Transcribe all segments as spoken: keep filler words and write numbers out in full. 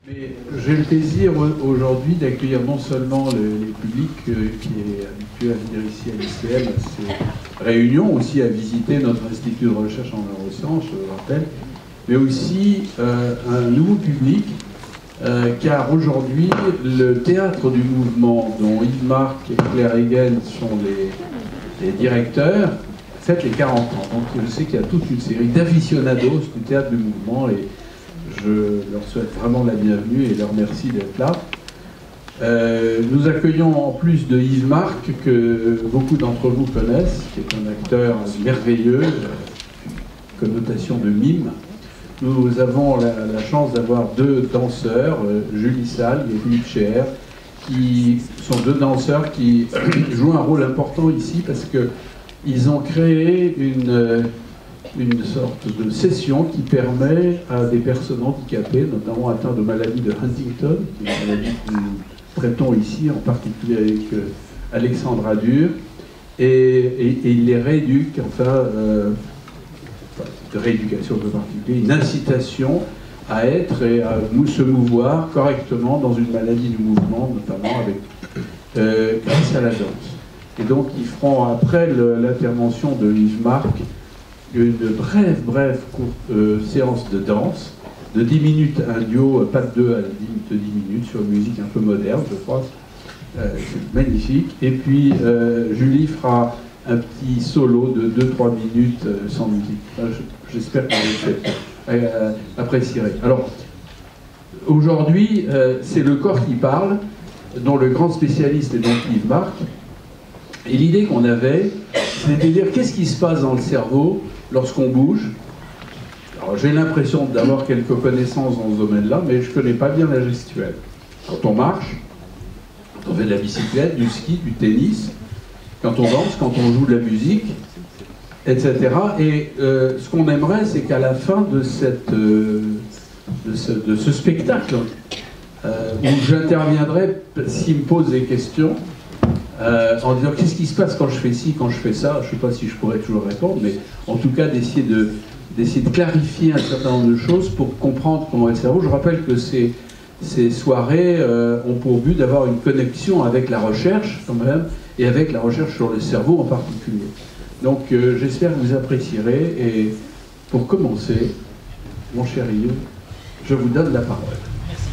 Et j'ai le plaisir aujourd'hui d'accueillir non seulement le, les publics euh, qui est habitué à venir ici à l'I C M à ces réunions, aussi à visiter notre institut de recherche en neurosciences, je le rappelle, mais aussi euh, un nouveau public, euh, car aujourd'hui le théâtre du mouvement, dont Yves Marc et Claire Hegen sont les, les directeurs, fête les quarante ans. Donc je sais qu'il y a toute une série d'aficionados du théâtre du mouvement et je leur souhaite vraiment la bienvenue et leur merci d'être là. Euh, nous accueillons en plus de Yves Marc, que beaucoup d'entre vous connaissent, qui est un acteur merveilleux, euh, connotation de mime. Nous avons la, la chance d'avoir deux danseurs, euh, Julie Salle et Philippe Scheer, qui sont deux danseurs qui jouent un rôle important ici parce qu'ils ont créé une... une sorte de session qui permet à des personnes handicapées, notamment atteintes de maladie de Huntington, qui est une maladie que nous traitons ici, en particulier avec euh, Alexandre Adur, et, et, et il les rééduque, enfin, euh, de rééducation de particulier, une incitation à être et à se mouvoir correctement dans une maladie du mouvement, notamment avec, euh, grâce à la danse. Et donc ils feront, après l'intervention de Yves Marc, une brève, brève courte euh, séance de danse, de dix minutes, un duo, pas de deux à dix minutes, dix minutes, sur une musique un peu moderne, je crois. Euh, c'est magnifique. Et puis, euh, Julie fera un petit solo de deux trois minutes euh, sans musique. Enfin, j'espère que vous euh, apprécierez. Alors, aujourd'hui, euh, c'est le corps qui parle, dont le grand spécialiste est donc Yves Marc. Et l'idée qu'on avait, c'était de dire qu'est-ce qui se passe dans le cerveau lorsqu'on bouge. Alors j'ai l'impression d'avoir quelques connaissances dans ce domaine-là, mais je ne connais pas bien la gestuelle. Quand on marche, quand on fait de la bicyclette, du ski, du tennis, quand on danse, quand on joue de la musique, et cetera. Et euh, ce qu'on aimerait, c'est qu'à la fin de, cette, euh, de, ce, de ce spectacle, euh, où j'interviendrai s'il me pose des questions, Euh, en disant qu'est-ce qui se passe quand je fais ci, quand je fais ça, je ne sais pas si je pourrais toujours répondre, mais en tout cas d'essayer de, d'essayer de clarifier un certain nombre de choses pour comprendre comment est le cerveau. Je rappelle que ces, ces soirées euh, ont pour but d'avoir une connexion avec la recherche quand même, et avec la recherche sur le cerveau en particulier. Donc euh, j'espère que vous apprécierez, et pour commencer, mon cher Yves, je vous donne la parole.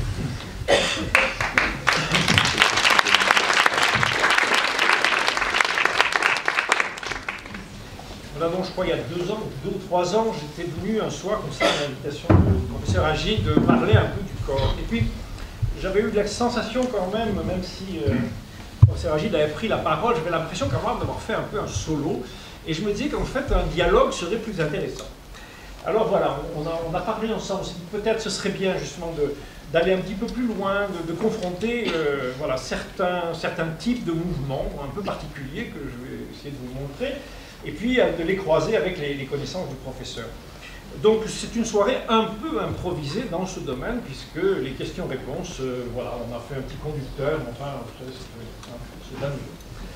Voilà, donc je crois il y a deux ans, deux ou trois ans, j'étais venu un soir comme ça à l'invitation du professeur Agid de parler un peu du corps. Et puis j'avais eu de la sensation quand même, même si euh, le professeur Agid avait pris la parole, j'avais l'impression quand même d'avoir fait un peu un solo. Et je me disais qu'en fait un dialogue serait plus intéressant. Alors voilà, on a, on a parlé ensemble, peut-être ce serait bien justement d'aller un petit peu plus loin, de, de confronter euh, voilà, certains, certains types de mouvements un peu particuliers que je vais essayer de vous montrer, et puis de les croiser avec les, les connaissances du professeur. Donc c'est une soirée un peu improvisée dans ce domaine, puisque les questions-réponses, euh, voilà, on a fait un petit conducteur, enfin, c'est amusant.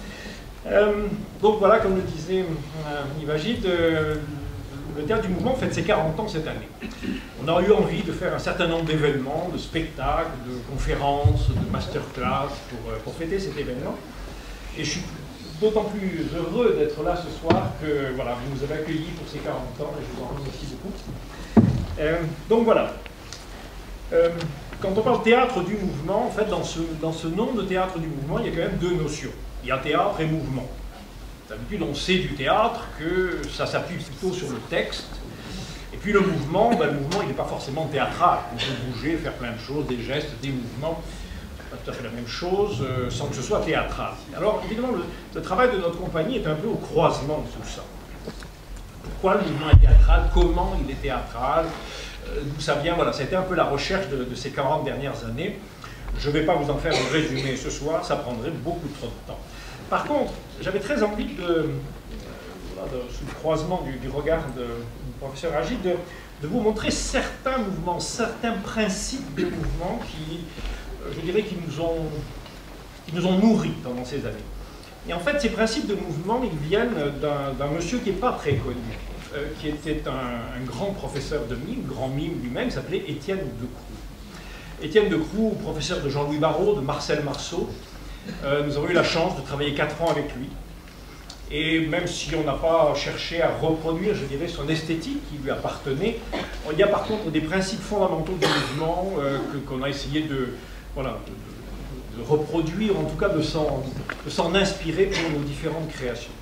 Euh, donc voilà, comme le disait euh, Yves Agid, euh, le théâtre du mouvement fête ses quarante ans cette année. On a eu envie de faire un certain nombre d'événements, de spectacles, de conférences, de masterclass pour, pour fêter cet événement. Et je suis d'autant plus heureux d'être là ce soir que voilà, vous nous avez accueillis pour ces quarante ans et je vous en remercie beaucoup. Euh, donc voilà. Euh, quand on parle théâtre du mouvement, en fait, dans ce, dans ce nom de théâtre du mouvement, il y a quand même deux notions. Il y a théâtre et mouvement. D'habitude, on sait du théâtre que ça s'appuie plutôt sur le texte. Et puis le mouvement, ben, le mouvement, il n'est pas forcément théâtral. On peut bouger, faire plein de choses, des gestes, des mouvements. Pas tout à fait la même chose, euh, sans que ce soit théâtral. Alors, évidemment, le, le travail de notre compagnie est un peu au croisement de tout ça. Pourquoi le mouvement est théâtral? Comment il est théâtral? euh, D'où ça vient? Voilà, c'était un peu la recherche de, de ces quarante dernières années. Je ne vais pas vous en faire un résumé ce soir, ça prendrait beaucoup trop de temps. Par contre, j'avais très envie de, euh, voilà, de, sous le croisement du, du regard de, du professeur Agid, de, de vous montrer certains mouvements, certains principes de mouvements qui, euh, je dirais, qui nous ont, qui nous ont nourris pendant ces années. Et en fait, ces principes de mouvement, ils viennent d'un monsieur qui n'est pas très connu, euh, qui était un, un grand professeur de mime, grand mime lui-même, qui s'appelait Étienne Decroux. Étienne Decroux, professeur de Jean-Louis Barrault, de Marcel Marceau. Euh, nous avons eu la chance de travailler quatre ans avec lui. Et même si on n'a pas cherché à reproduire, je dirais, son esthétique qui lui appartenait, il y a par contre des principes fondamentaux du mouvement euh, qu'on a essayé de, voilà, de, de, de reproduire, en tout cas de s'en inspirer pour nos différentes créations.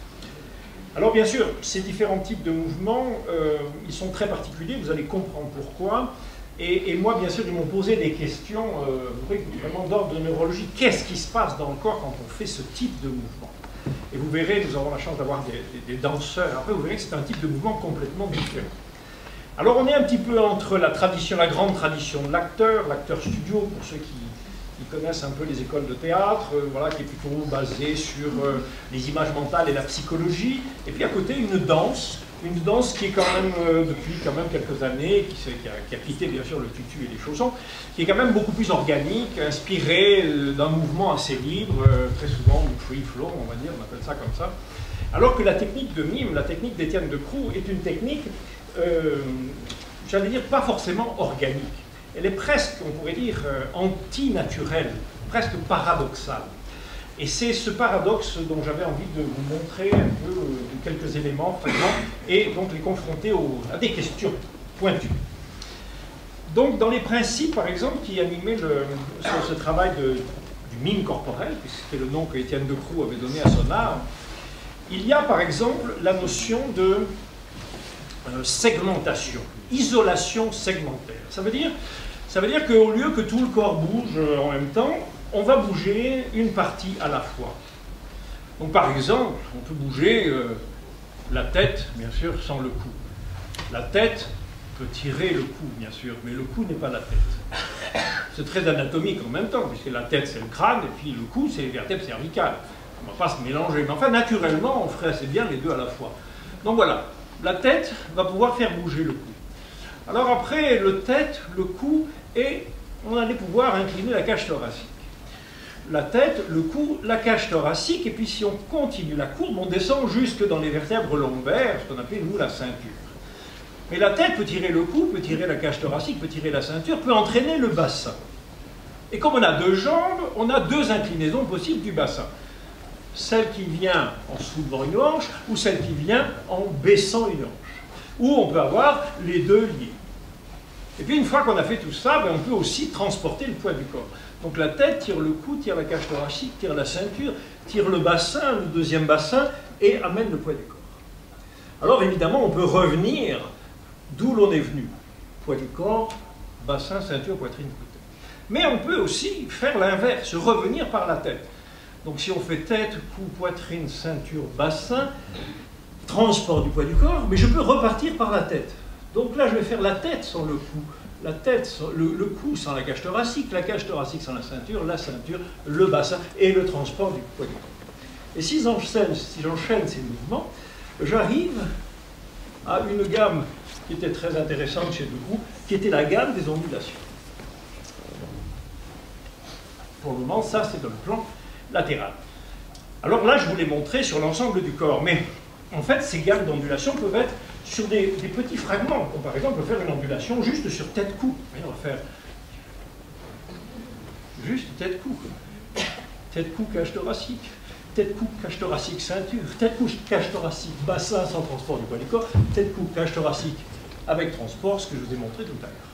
Alors bien sûr, ces différents types de mouvements, euh, ils sont très particuliers, vous allez comprendre pourquoi. Et, et moi, bien sûr, ils m'ont posé des questions euh, vraiment d'ordre de neurologie. Qu'est-ce qui se passe dans le corps quand on fait ce type de mouvement? Et vous verrez, nous avons la chance d'avoir des, des, des danseurs. Après, vous verrez que c'est un type de mouvement complètement différent. Alors, on est un petit peu entre la tradition, la grande tradition de l'acteur, l'acteur studio, pour ceux qui, qui connaissent un peu les écoles de théâtre, euh, voilà, qui est plutôt basée sur euh, les images mentales et la psychologie. Et puis, à côté, une danse. Une danse qui est quand même, euh, depuis quand même quelques années, qui, qui, a, qui a quitté bien sûr le tutu et les chaussons, qui est quand même beaucoup plus organique, inspirée euh, d'un mouvement assez libre, euh, très souvent du free flow, on va dire, on appelle ça comme ça. Alors que la technique de mime, la technique d'Étienne Decroux, est une technique, euh, j'allais dire, pas forcément organique. Elle est presque, on pourrait dire, euh, anti-naturelle, presque paradoxale. Et c'est ce paradoxe dont j'avais envie de vous montrer un peu euh, quelques éléments, par exemple, et donc les confronter aux, à des questions pointues. Donc, dans les principes, par exemple, qui animaient le, ce, ce travail de, du mime corporel, puisque c'était le nom que Étienne Decroux avait donné à son art, il y a, par exemple, la notion de euh, segmentation, isolation segmentaire. Ça veut dire, ça veut dire qu'au lieu que tout le corps bouge en même temps, on va bouger une partie à la fois. Donc par exemple, on peut bouger euh, la tête, bien sûr, sans le cou. La tête peut tirer le cou, bien sûr, mais le cou n'est pas la tête. C'est très anatomique en même temps, puisque la tête c'est le crâne, et puis le cou c'est les vertèbres cervicales. On ne va pas se mélanger, mais enfin naturellement on ferait assez bien les deux à la fois. Donc voilà, la tête va pouvoir faire bouger le cou. Alors après, le tête, le cou, et on allait pouvoir incliner la cage thoracique. La tête, le cou, la cage thoracique, et puis si on continue la courbe, on descend jusque dans les vertèbres lombaires, ce qu'on appelle, nous, la ceinture. Mais la tête peut tirer le cou, peut tirer la cage thoracique, peut tirer la ceinture, peut entraîner le bassin. Et comme on a deux jambes, on a deux inclinaisons possibles du bassin. Celle qui vient en soulevant une hanche, ou celle qui vient en baissant une hanche. Ou on peut avoir les deux liés. Et puis une fois qu'on a fait tout ça, ben on peut aussi transporter le poids du corps. Donc la tête tire le cou, tire la cage thoracique, tire la ceinture, tire le bassin, le deuxième bassin, et amène le poids du corps. Alors évidemment, on peut revenir d'où l'on est venu. Poids du corps, bassin, ceinture, poitrine, côté. Mais on peut aussi faire l'inverse, revenir par la tête. Donc si on fait tête, cou, poitrine, ceinture, bassin, transport du poids du corps, mais je peux repartir par la tête. Donc là, je vais faire la tête sans le cou. La tête, le, le cou sans la cage thoracique, la cage thoracique sans la ceinture, la ceinture, le bassin et le transport du poids du corps. Et si j'enchaîne si j'enchaîne ces mouvements, j'arrive à une gamme qui était très intéressante chez Decroux, qui était la gamme des ondulations. Pour le moment, ça c'est dans le plan latéral. Alors là, je vous l'ai montré sur l'ensemble du corps, mais en fait, ces gammes d'ondulations peuvent être sur des, des petits fragments. Comme par exemple, on peut faire une ondulation juste sur tête-cou. On va faire juste tête-cou. Tête-cou, cage thoracique. Tête-cou, cage thoracique, ceinture. Tête-cou, cage thoracique, bassin sans transport du poids du corps. Tête-cou, cage thoracique avec transport, ce que je vous ai montré tout à l'heure.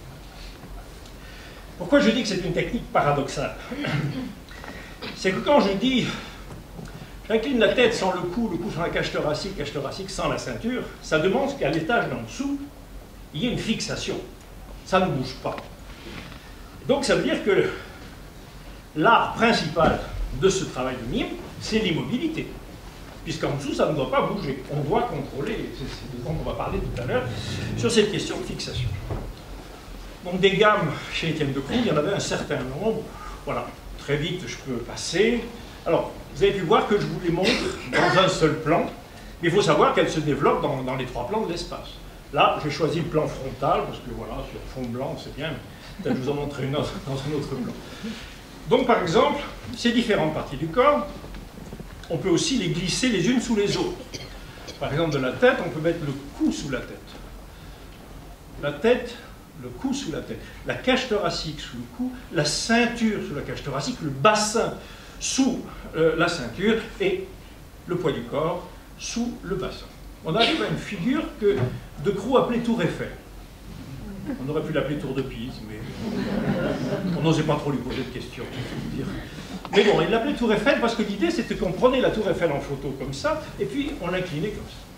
Pourquoi je dis que c'est une technique paradoxale? C'est que quand je dis j'incline la tête sans le cou, le cou sans la cage thoracique, cage thoracique sans la ceinture, ça demande qu'à l'étage d'en dessous, il y ait une fixation. Ça ne bouge pas. Donc ça veut dire que l'art principal de ce travail de mime, c'est l'immobilité. Puisqu'en dessous, ça ne doit pas bouger. On doit contrôler, c'est de ça qu'on va parler tout à l'heure, sur cette question de fixation. Donc des gammes chez Étienne Decroux, il y en avait un certain nombre. Voilà, très vite je peux passer. Alors, vous avez pu voir que je vous les montre dans un seul plan, mais il faut savoir qu'elles se développent dans, dans les trois plans de l'espace. Là, j'ai choisi le plan frontal, parce que voilà, sur fond blanc, c'est bien, peut-être je vous en montrerai une autre dans un autre plan. Donc, par exemple, ces différentes parties du corps, on peut aussi les glisser les unes sous les autres. Par exemple, de la tête, on peut mettre le cou sous la tête. La tête le cou sous la tête, la cage thoracique sous le cou, la ceinture sous la cage thoracique, le bassin sous euh, la ceinture et le poids du corps sous le bassin. On arrive à une figure que De Croo appelait Tour Eiffel. On aurait pu l'appeler Tour de Pise, mais on n'osait pas trop lui poser de questions. Mais bon, il l'appelait Tour Eiffel parce que l'idée c'était qu'on prenait la Tour Eiffel en photo comme ça, et puis on l'inclinait comme ça.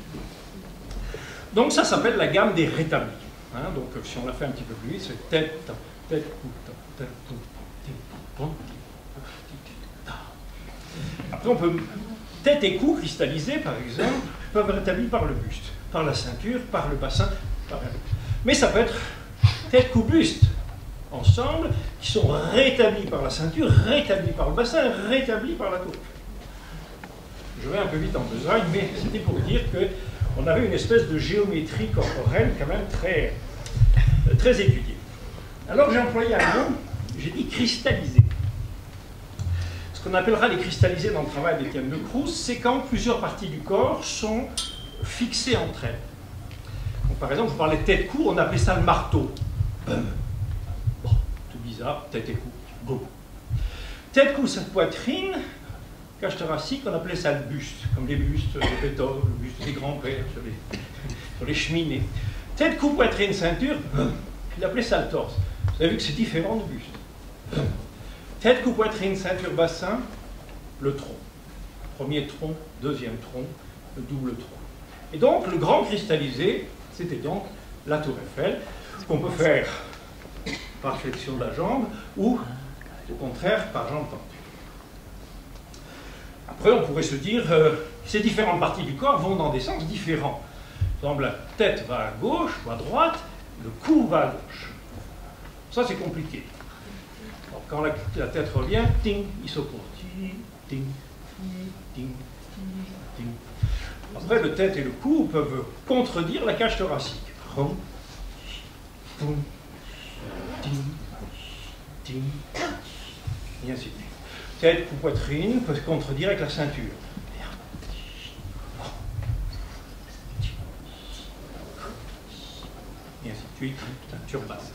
Donc ça s'appelle la gamme des rétablis. Hein, donc si on la fait un petit peu plus vite, c'est tête, tête, cou, tête, cou, tête, après on peut, tête et cou cristallisés par exemple, peuvent être rétablis par le buste, par la ceinture, par le bassin, par... mais ça peut être tête, cou, buste ensemble, qui sont rétablis par la ceinture, rétablis par le bassin, rétablis par la tour. Je vais un peu vite en besogne, mais c'était pour dire qu'on avait une espèce de géométrie corporelle quand même très, très étudiée. Alors j'ai employé un mot, j'ai dit cristallisé. Ce qu'on appellera les cristallisés dans le travail d'Étienne De Croo, c'est quand plusieurs parties du corps sont fixées entre elles. Donc, par exemple, vous parlez de tête-cou, on appelait ça le marteau. Bum. Bon, tout bizarre, tête et cou. Go. Tête-cou, cette poitrine, cage thoracique, on appelait ça le buste, comme les bustes de Beethoven, le buste des grands-pères sur les, sur les cheminées. Tête-cou, poitrine, ceinture, bum. Il appelait ça le torse. Vous avez vu que c'est différent du buste. Bum. Tête, cou, poitrine, ceinture, bassin, le tronc. Premier tronc, deuxième tronc, le double tronc. Et donc, le grand cristallisé, c'était donc la tour Eiffel, qu'on peut faire par flexion de la jambe ou, au contraire, par jambe tendue. Après, on pourrait se dire euh, ces différentes parties du corps vont dans des sens différents. Par exemple, la tête va à gauche ou à droite, le cou va à gauche. Ça, c'est compliqué. Alors, quand la, la tête revient, ting, il s'oppose. Ting, ting, ting, ting. Après, le tête et le cou peuvent contredire la cage thoracique. Rom, poum, ting, ting, et ainsi de suite. Tête, cou, poitrine peuvent contredire avec la ceinture. Et ainsi de suite, ceinture basse.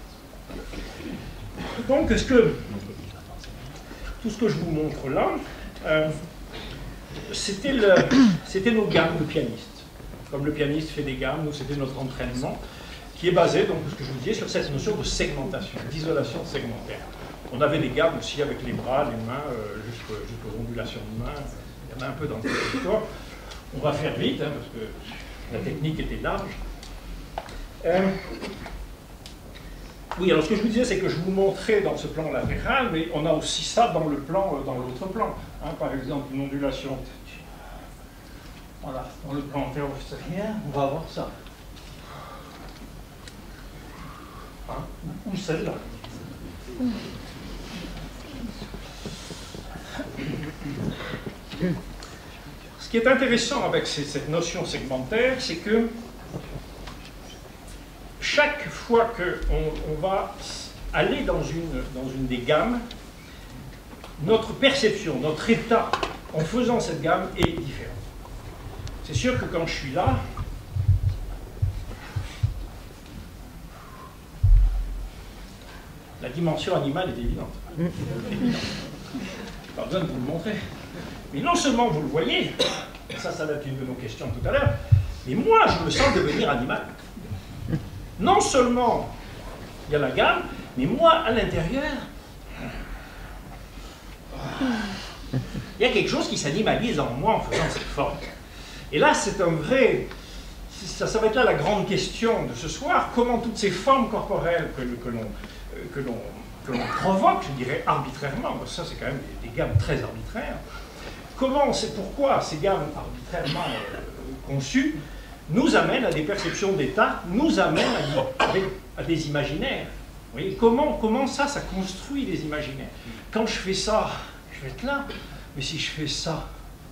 Donc, est-ce que tout ce que je vous montre là, euh, c'était nos gammes de pianistes. Comme le pianiste fait des gammes, nous c'était notre entraînement, qui est basé, donc, ce que je vous disais, sur cette notion de segmentation, d'isolation segmentaire. On avait des gammes aussi avec les bras, les mains, euh, jusqu'aux jusqu'aux ondulations de main. Il y en a un peu dans cette histoire. On va faire vite, hein, parce que la technique était large. Euh, Oui, alors ce que je vous disais, c'est que je vous montrais dans ce plan latéral, mais on a aussi ça dans le plan, dans l'autre plan. Hein, par exemple, une ondulation. Voilà, dans le plan antéro-postérieur, on va avoir ça. Hein, ou celle-là. Ce qui est intéressant avec ces, cette notion segmentaire, c'est que chaque fois qu'on on va aller dans une, dans une des gammes, notre perception, notre état en faisant cette gamme est différent. C'est sûr que quand je suis là, la dimension animale est évidente. évidente. Pas besoin de vous le montrer. Mais non seulement vous le voyez, ça, ça va être une de nos questions tout à l'heure, mais moi, je me sens devenir animal. Non seulement il y a la gamme, mais moi, à l'intérieur, il y a quelque chose qui s'animalise en moi en faisant cette forme. Et là, c'est un vrai... Ça, ça va être là la grande question de ce soir, comment toutes ces formes corporelles que, que l'on que l'on que l'on provoque, je dirais arbitrairement, parce que ça c'est quand même des, des gammes très arbitraires, comment, c'est pourquoi ces gammes arbitrairement euh, conçues nous amènent à des perceptions d'état, nous amènent à, à, des, à des imaginaires. Vous voyez, comment, comment ça, ça construit des imaginaires. Quand je fais ça, je vais être là, mais si je fais ça,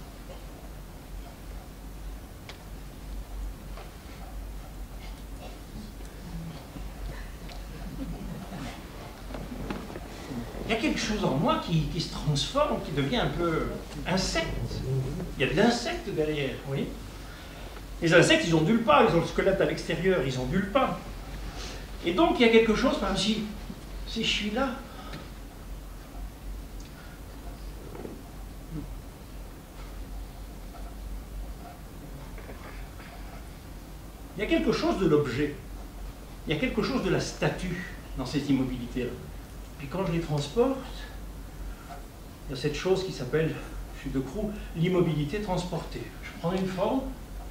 il y a quelque chose en moi qui, qui se transforme, qui devient un peu insecte. Il y a de l'insecte derrière, vous voyez. Les insectes, ils ondulent pas, ils ont le squelette à l'extérieur, ils ondulent pas. Et donc il y a quelque chose, par exemple, si, si je suis là, il y a quelque chose de l'objet, il y a quelque chose de la statue dans cette immobilité-là. Puis quand je les transporte, il y a cette chose qui s'appelle, chez De Croux, l'immobilité transportée. Je prends une forme,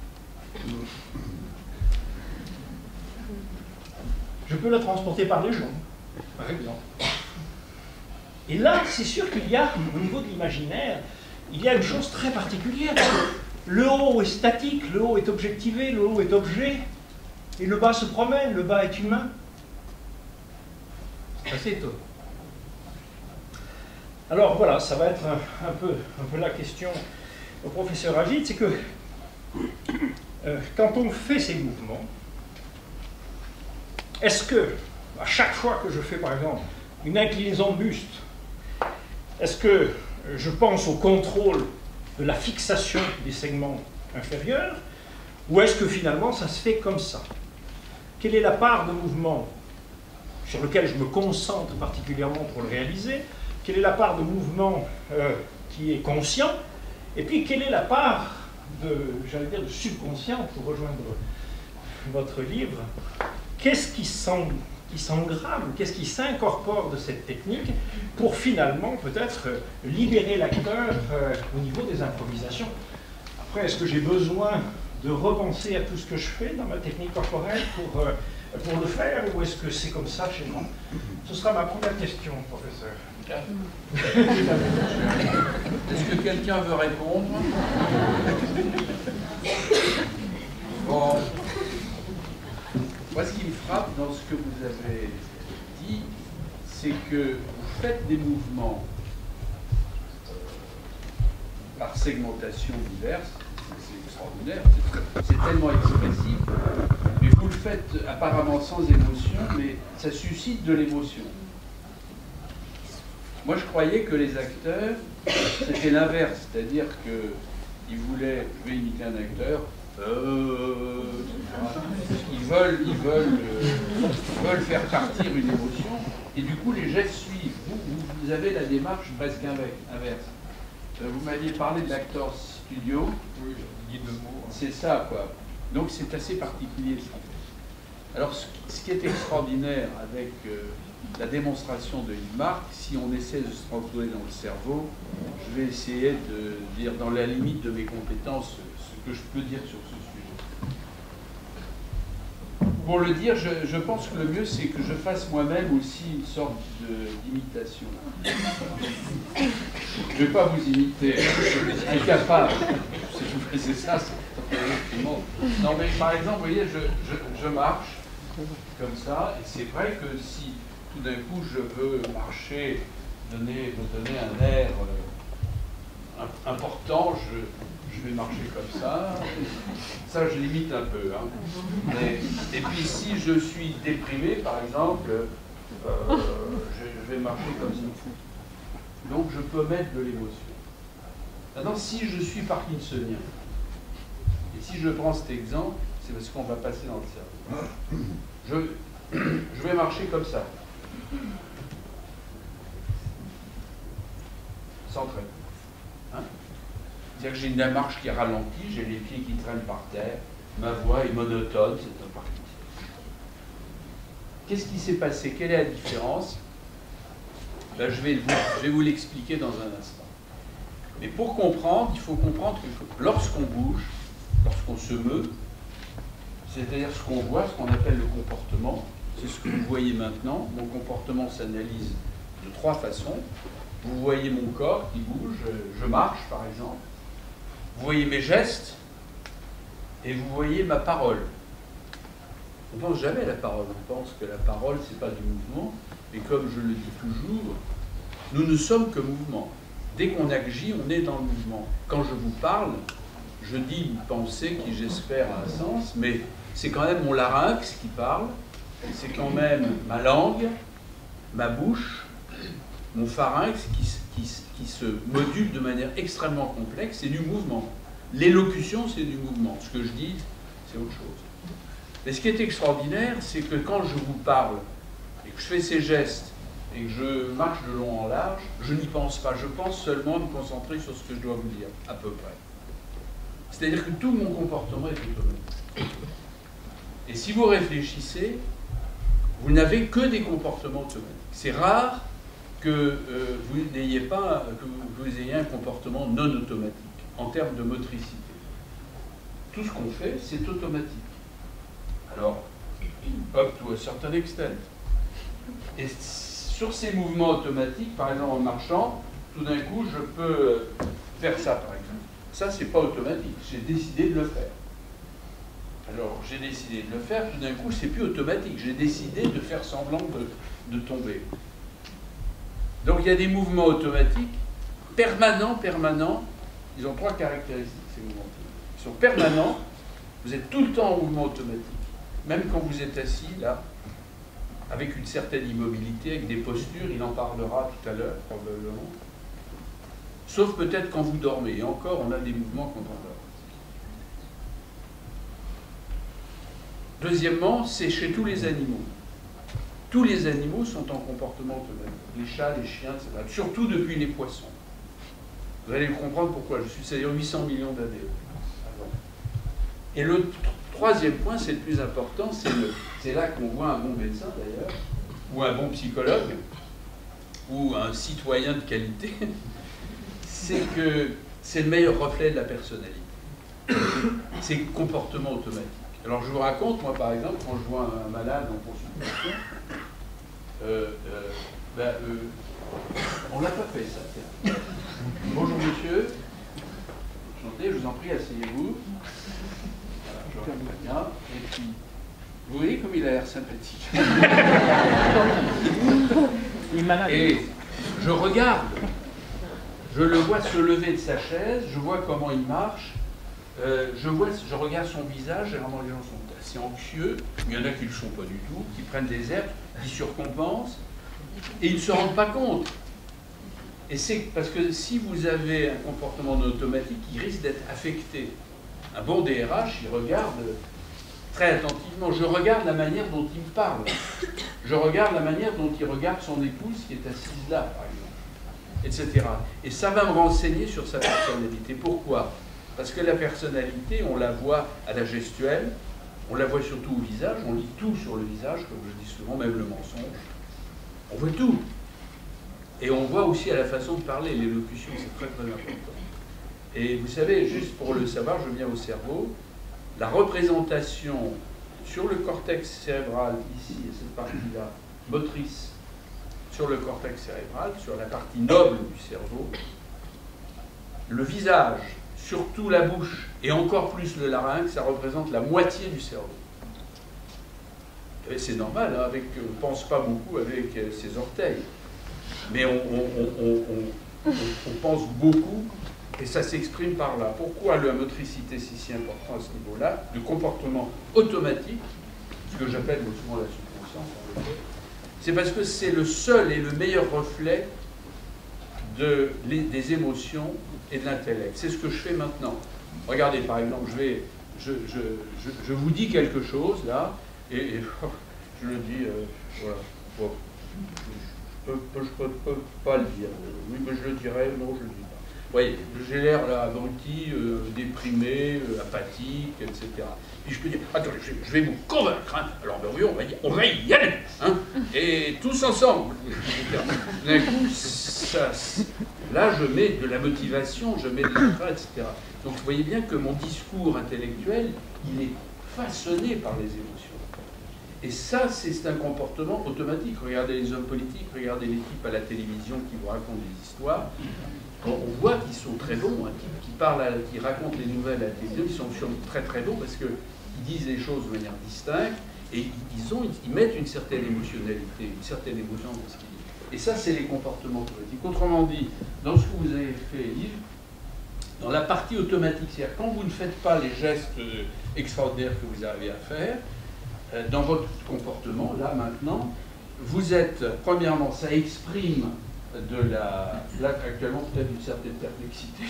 je peux la transporter par les jambes, par exemple. Et là, c'est sûr qu'il y a, au niveau de l'imaginaire, il y a une chose très particulière. Le haut est statique, le haut est objectivé, le haut est objet, et le bas se promène, le bas est humain. C'est assez étonnant. Alors voilà, ça va être un, un, peu, un peu la question au professeur Agide, c'est que euh, quand on fait ces mouvements, est-ce que, à chaque fois que je fais par exemple une inclinaison de buste, est-ce que je pense au contrôle de la fixation des segments inférieurs, ou est-ce que finalement ça se fait comme ça? Quelle est la part de mouvement sur lequel je me concentre particulièrement pour le réaliser? Quelle est la part de mouvement euh, qui est conscient? Et puis quelle est la part de, j'allais dire, de subconscient, pour rejoindre votre livre? Qu'est-ce qui s'engrave, qu'est-ce qui s'incorpore de cette technique pour finalement peut-être libérer l'acteur euh, au niveau des improvisations? Après, est-ce que j'ai besoin de repenser à tout ce que je fais dans ma technique corporelle pour, euh, pour le faire, ou est-ce que c'est comme ça chez moi? Ce sera ma première question, professeur. Est-ce que quelqu'un veut répondre? Bon. Moi, ce qui me frappe dans ce que vous avez dit, c'est que vous faites des mouvements euh, par segmentation diverse. C'est extraordinaire, c'est tellement expressif, mais vous le faites apparemment sans émotion, mais ça suscite de l'émotion. Moi, je croyais que les acteurs, c'était l'inverse, c'est-à-dire qu'ils voulaient, je vais imiter un acteur, euh, ils veulent, ils veulent, euh, ils veulent faire partir une émotion, et du coup, les gestes suivent. Vous, vous avez la démarche presque inverse. Vous m'aviez parlé de l'acteur studio. Oui, guide de mots. C'est ça, quoi. Donc, c'est assez particulier, ce qu'il fait. Alors, ce, ce qui est extraordinaire avec euh, la démonstration de Yves Marc, si on essaie de se transposer dans le cerveau, je vais essayer de dire, dans la limite de mes compétences, ce que je peux dire sur ce sujet. Pour le dire, je, je pense que le mieux, c'est que je fasse moi-même aussi une sorte d'imitation. Je ne vais pas vous imiter, je suis incapable. Si je faisais ça, c'est effectivement. Non, mais par exemple, vous voyez, je, je, je marche comme ça, et c'est vrai que si tout d'un coup je veux marcher, donner, me donner un air euh, important, je, je vais marcher comme ça. Ça, je limite un peu. Hein. Mais, et puis si je suis déprimé, par exemple, euh, je, je vais marcher comme ça. Donc je peux mettre de l'émotion. Maintenant, si je suis parkinsonien, et si je prends cet exemple, c'est parce qu'on va passer dans le cerveau. Je, je vais marcher comme ça. Sans traîner. Hein? C'est-à-dire que j'ai une marche qui ralentit, j'ai les pieds qui traînent par terre, ma voix est monotone, c'est un parkinsonien. Qu'est-ce qui s'est passé? Quelle est la différence? Ben, je vais vous, je vais vous l'expliquer dans un instant. Mais pour comprendre, il faut comprendre que lorsqu'on bouge, lorsqu'on se meut, c'est-à-dire ce qu'on voit, ce qu'on appelle le comportement, c'est ce que vous voyez maintenant. Mon comportement s'analyse de trois façons. Vous voyez mon corps qui bouge, je marche par exemple. Vous voyez mes gestes et vous voyez ma parole. On ne pense jamais à la parole, on pense que la parole, ce n'est pas du mouvement. Et comme je le dis toujours, nous ne sommes que mouvement. Dès qu'on agit, on est dans le mouvement. Quand je vous parle, je dis une pensée qui, j'espère, a un sens, mais c'est quand même mon larynx qui parle, c'est quand même ma langue, ma bouche, mon pharynx qui, qui, qui se module de manière extrêmement complexe, c'est du mouvement. L'élocution, c'est du mouvement. Ce que je dis, c'est autre chose. Et ce qui est extraordinaire, c'est que quand je vous parle, et que je fais ces gestes, et que je marche de long en large, je n'y pense pas. Je pense seulement à me concentrer sur ce que je dois vous dire, à peu près. C'est-à-dire que tout mon comportement est automatique. Et si vous réfléchissez, vous n'avez que des comportements automatiques. C'est rare que euh, vous n'ayez pas, que vous, vous ayez un comportement non automatique en termes de motricité. Tout ce qu'on fait, c'est automatique. Alors, up to a certain extent. Et sur ces mouvements automatiques, par exemple en marchant, tout d'un coup, je peux faire ça, par exemple. Ça, c'est pas automatique. J'ai décidé de le faire. Alors, j'ai décidé de le faire, tout d'un coup, c'est plus automatique. J'ai décidé de faire semblant de, de tomber. Donc, il y a des mouvements automatiques, permanents, permanents. Ils ont trois caractéristiques, ces mouvements automatiques. Ils sont permanents. Vous êtes tout le temps en mouvement automatique. Même quand vous êtes assis, là, avec une certaine immobilité, avec des postures, il en parlera tout à l'heure, probablement. Sauf peut-être quand vous dormez. Et encore, on a des mouvements quand on dort. Deuxièmement, c'est chez tous les animaux. Tous les animaux sont en comportement automatique. Les chats, les chiens, et cetera. Surtout depuis les poissons. Vous allez comprendre pourquoi. Je suis, c'est-à-dire huit cents millions d'années avant. Et le troisième point, c'est le plus important, c'est là qu'on voit un bon médecin d'ailleurs, ou un bon psychologue, ou un citoyen de qualité, c'est que c'est le meilleur reflet de la personnalité. C'est le comportement automatique. Alors je vous raconte, moi par exemple, quand je vois un malade en consultation, euh, euh, ben, euh, on l'a pas fait ça. Tiens. Bonjour monsieur, enchanté, je vous en prie, asseyez-vous. Voilà, je regarde bien, et puis, vous voyez comme il a l'air sympathique. Il est malade. Et je regarde, je le vois se lever de sa chaise, je vois comment il marche. Euh, je, vois, je regarde son visage, généralement les gens sont assez anxieux, il y en a qui ne le sont pas du tout, qui prennent des herbes, qui surcompensent, et ils ne se rendent pas compte. Et c'est parce que si vous avez un comportement non automatique, il risque d'être affecté. Un bon D R H, il regarde très attentivement, je regarde la manière dont il me parle, je regarde la manière dont il regarde son épouse qui est assise là, par exemple, et cetera. Et ça va me renseigner sur sa personnalité. Pourquoi ? Parce que la personnalité, on la voit à la gestuelle, on la voit surtout au visage, on lit tout sur le visage, comme je dis souvent, même le mensonge. On voit tout. Et on voit aussi à la façon de parler, l'élocution, c'est très très important. Et vous savez, juste pour le savoir, je viens au cerveau, la représentation sur le cortex cérébral, ici, et cette partie-là, motrice, sur le cortex cérébral, sur la partie noble du cerveau, le visage, surtout la bouche, et encore plus le larynx, ça représente la moitié du cerveau. Et c'est normal, hein, avec, on ne pense pas beaucoup avec euh, ses orteils, mais on, on, on, on, on, on pense beaucoup, et ça s'exprime par là. Pourquoi la motricité c'est si important à ce niveau-là? Le comportement automatique, ce que j'appelle souvent la subconscience, c'est parce que c'est le seul et le meilleur reflet de, les, des émotions et de l'intellect. C'est ce que je fais maintenant. Regardez, par exemple, je, vais, je, je, je, je vous dis quelque chose, là, et, et je le dis, euh, voilà. Bon, je ne peux, peux, peux pas le dire. Oui, mais je le dirais, non, je le dis pas. Vous voyez, j'ai l'air là, abruti, euh, déprimé, euh, apathique, et cetera. Puis je peux dire, attendez, je, je vais vous convaincre, hein. Alors ben oui, on va, y, on va y aller, hein. Et tous ensemble. D'un coup, ça, là, je mets de la motivation, je mets de l'entrain, et cetera. Donc vous voyez bien que mon discours intellectuel, il est façonné par les émotions. Et ça, c'est un comportement automatique. Regardez les hommes politiques, regardez les types à la télévision qui vous racontent des histoires. On voit qu'ils sont très bons, hein, qui, qui, parlent à, qui racontent les nouvelles à la télévision, ils sont très très bons parce qu'ils disent les choses de manière distincte et ils, ont, ils mettent une certaine émotionnalité, une certaine émotion dans ce qu'ils disent. Et ça, c'est les comportements automatiques. Autrement dit, dans ce que vous avez fait, Yves, dans la partie automatique, c'est-à-dire quand vous ne faites pas les gestes extraordinaires que vous arrivez à faire, euh, dans votre comportement, là maintenant, vous êtes, premièrement, ça exprime de la... Là, actuellement, peut-être une certaine perplexité.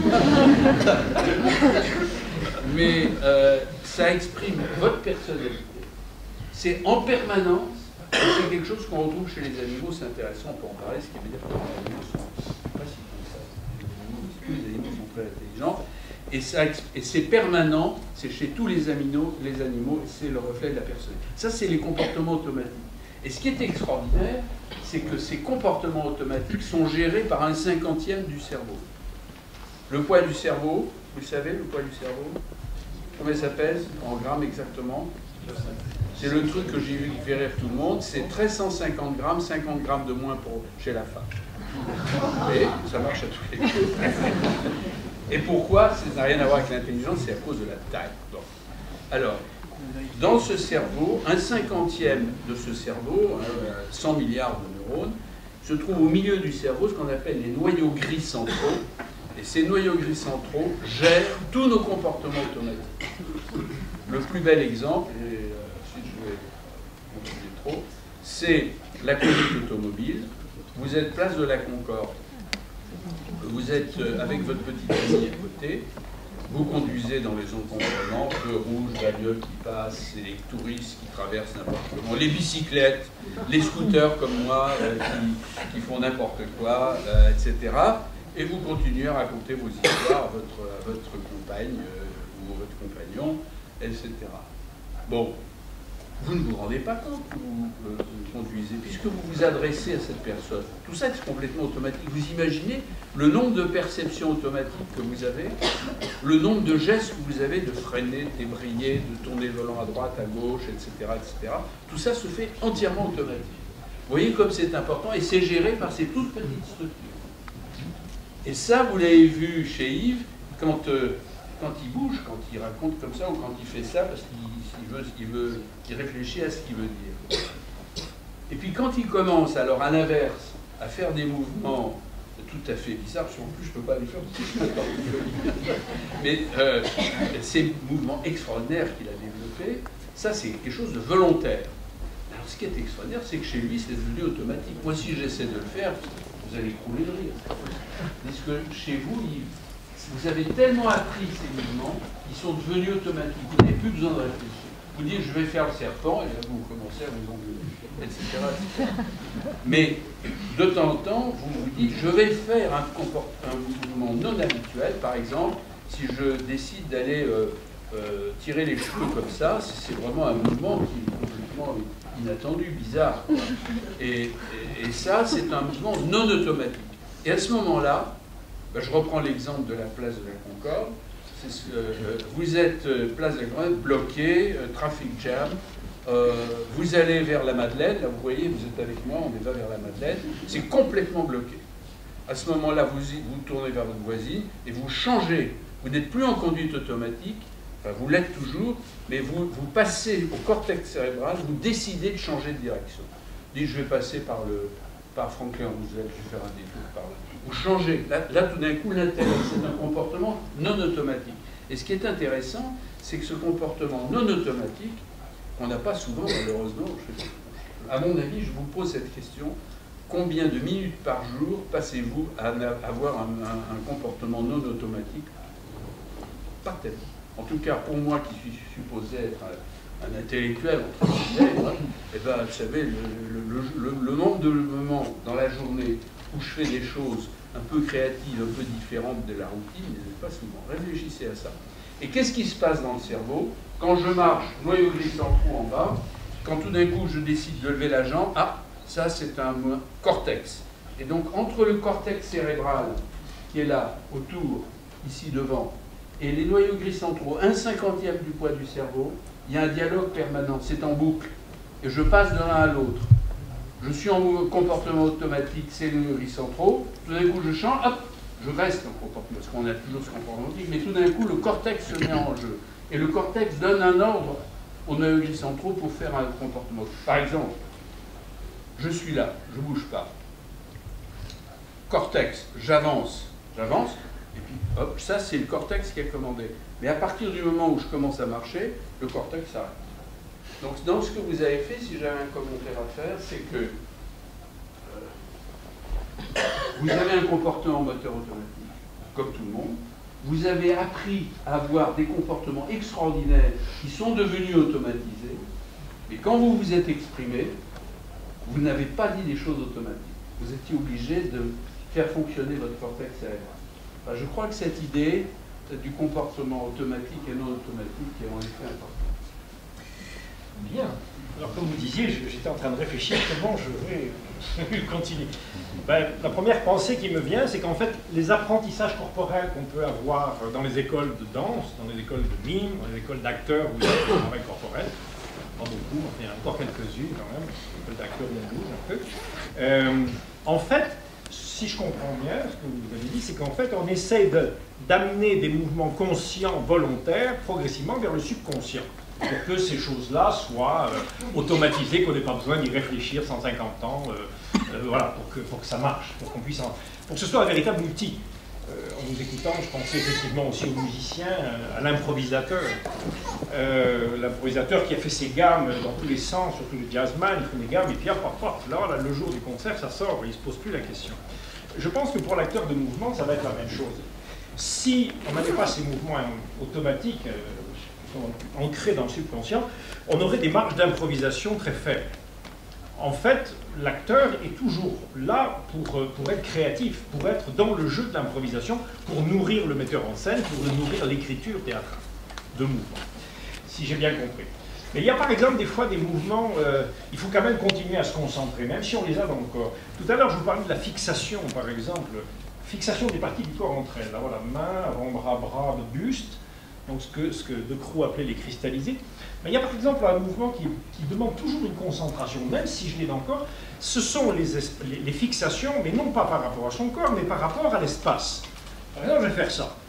Mais euh, ça exprime votre personnalité. C'est en permanence, c'est quelque chose qu'on retrouve chez les animaux, c'est intéressant, on peut en parler, ce qui veut dire que les animaux sont pas si comme ça. Les animaux, les animaux sont très intelligents. Et, ça, et c'est permanent, c'est chez tous les animaux, les animaux, c'est le reflet de la personnalité. Ça, c'est les comportements automatiques. Et ce qui est extraordinaire, c'est que ces comportements automatiques sont gérés par un cinquantième du cerveau. Le poids du cerveau, vous le savez, le poids du cerveau, combien ça pèse en grammes exactement? C'est le truc que j'ai vu qui fait rire tout le monde, c'est mille trois cent cinquante grammes, cinquante grammes de moins pour, chez la femme. Et ça marche à tous les coups. Et pourquoi? Ça n'a rien à voir avec l'intelligence, c'est à cause de la taille. Bon. Alors, dans ce cerveau, un cinquantième de ce cerveau, cent milliards de neurones, se trouve au milieu du cerveau ce qu'on appelle les noyaux gris centraux. Et ces noyaux gris centraux gèrent tous nos comportements automatiques. Le plus bel exemple, et euh, ensuite je vais continuer trop, c'est la conduite automobile. Vous êtes place de la Concorde. Vous êtes avec votre petite amie à côté. Vous conduisez dans les zones contrôlantes, feu rouge, bagnole qui passe, les touristes qui traversent n'importe comment, les bicyclettes, les scooters comme moi euh, qui, qui font n'importe quoi, euh, et cetera. Et vous continuez à raconter vos histoires à votre, à votre compagne euh, ou votre compagnon, et cetera. Bon, vous ne vous rendez pas compte que vous, euh, vous conduisez, puisque vous vous adressez à cette personne. Tout ça est complètement automatique. Vous imaginez le nombre de perceptions automatiques que vous avez, le nombre de gestes que vous avez de freiner, de débrayer, de tourner le volant à droite, à gauche, et cetera, et cetera. Tout ça se fait entièrement automatique. Vous voyez comme c'est important, et c'est géré par ces toutes petites structures. Et ça, vous l'avez vu chez Yves, quand... Euh, quand il bouge, quand il raconte comme ça, ou quand il fait ça, parce qu'il veut, il veut, il réfléchit à ce qu'il veut dire. Et puis quand il commence, alors à l'inverse, à faire des mouvements tout à fait bizarres, parce qu'en plus je ne peux pas les faire, mais euh, ces mouvements extraordinaires qu'il a développés, ça c'est quelque chose de volontaire. Alors ce qui est extraordinaire, c'est que chez lui, c'est devenu automatique. Moi, si j'essaie de le faire, vous allez crouler de rire. Parce que chez vous, il... vous avez tellement appris ces mouvements, ils sont devenus automatiques. Vous n'avez plus besoin de réfléchir. Vous dites, je vais faire le serpent, et là, vous commencez à vous engueuler, et cetera, et cetera. Mais, de temps en temps, vous vous dites, je vais faire un, un mouvement non habituel. Par exemple, si je décide d'aller euh, euh, tirer les cheveux comme ça, c'est vraiment un mouvement qui est complètement inattendu, bizarre. Et, et, et ça, c'est un mouvement non automatique. Et à ce moment-là, ben, je reprends l'exemple de la place de la Concorde. Ce que, euh, vous êtes euh, place de la Concorde, bloqué, euh, traffic jam. Euh, vous allez vers la Madeleine. Là, vous voyez, vous êtes avec moi, on est va vers la Madeleine. C'est complètement bloqué. À ce moment-là, vous vous tournez vers votre voisine et vous changez. Vous n'êtes plus en conduite automatique. Enfin, vous l'êtes toujours, mais vous, vous passez au cortex cérébral. Vous décidez de changer de direction. Vous dites, je vais passer par le par Franklin Roosevelt, je vais faire un détour par là. Vous changez. Là, là tout d'un coup, l'intérêt, c'est un comportement non automatique. Et ce qui est intéressant, c'est que ce comportement non automatique, qu'on n'a pas souvent, malheureusement, je, à mon avis, je vous pose cette question, combien de minutes par jour passez-vous à avoir un, un, un comportement non automatique? Pas tellement. En tout cas, pour moi, qui suis supposé être un, un intellectuel, entre guillemets, eh ben, vous savez, le, le, le, le nombre de moments dans la journée où je fais des choses un peu créatives, un peu différentes de la routine, n'est pas souvent. Réfléchissez à ça. Et qu'est-ce qui se passe dans le cerveau? Quand je marche, noyau gris centraux en bas, quand tout d'un coup je décide de lever la jambe, ah, ça c'est un cortex. Et donc entre le cortex cérébral, qui est là, autour, ici devant, et les noyaux gris centraux, un cinquantième du poids du cerveau, il y a un dialogue permanent, c'est en boucle. Et je passe de l'un à l'autre. Je suis en comportement automatique, c'est les noyaux gris centraux, tout d'un coup je change, hop, je reste en comportement, parce qu'on a toujours ce comportement automatique, mais tout d'un coup le cortex se met en jeu. Et le cortex donne un ordre aux noyaux gris centraux pour faire un comportement. Par exemple, je suis là, je ne bouge pas. Cortex, j'avance, j'avance, et puis hop, ça c'est le cortex qui a commandé. Mais à partir du moment où je commence à marcher, le cortex s'arrête. Donc dans ce que vous avez fait, si j'avais un commentaire à faire, c'est que euh, Vous avez un comportement moteur automatique, comme tout le monde. Vous avez appris à avoir des comportements extraordinaires qui sont devenus automatisés. Mais quand vous vous êtes exprimé, vous n'avez pas dit des choses automatiques. Vous étiez obligé de faire fonctionner votre cortex cérébral. Enfin, je crois que cette idée du comportement automatique et non automatique est en effet importante. Bien. Alors, comme vous disiez, j'étais en train de réfléchir comment je vais continuer. Ben, la première pensée qui me vient, c'est qu'en fait, les apprentissages corporels qu'on peut avoir dans les écoles de danse, dans les écoles de mime, dans les écoles d'acteurs où il y a du travail corporel, pas beaucoup, enfin, il y en a encore quelques-unes quand même, les écoles d'acteurs on bouge un peu. Euh, en fait, si je comprends bien ce que vous avez dit, c'est qu'en fait, on essaie d'amener des mouvements conscients, volontaires, progressivement vers le subconscient, pour que ces choses-là soient euh, automatisées, qu'on n'ait pas besoin d'y réfléchir cent cinquante ans, euh, euh, voilà, pour que, pour que ça marche, pour qu'on puisse en, pour que ce soit un véritable outil. Euh, en vous écoutant, je pensais effectivement aussi aux musiciens, à l'improvisateur. Euh, l'improvisateur qui a fait ses gammes dans tous les sens, surtout le jazzman, il fait des gammes et puis hop, hop, hop, là, là, le jour du concert, ça sort, il ne se pose plus la question. Je pense que pour l'acteur de mouvement, ça va être la même chose. Si on n'avait pas ces mouvements automatiques, euh, qui sont ancrés dans le subconscient, on aurait des marges d'improvisation très faibles. En fait, l'acteur est toujours là pour, pour être créatif, pour être dans le jeu de l'improvisation, pour nourrir le metteur en scène, pour nourrir l'écriture théâtrale de mouvements, si j'ai bien compris. Mais il y a par exemple des fois des mouvements, euh, il faut quand même continuer à se concentrer, même si on les a dans le corps. Tout à l'heure, je vous parlais de la fixation, par exemple, fixation des parties du corps entre elles. Là, voilà, main, avant-bras, bras, buste, donc ce que, ce que De Croo appelait les cristallisés. Mais il y a par exemple un mouvement qui, qui demande toujours une concentration, même si je l'ai dans le corps. Ce sont les, les, les fixations, mais non pas par rapport à son corps, mais par rapport à l'espace. Par exemple, je vais faire ça.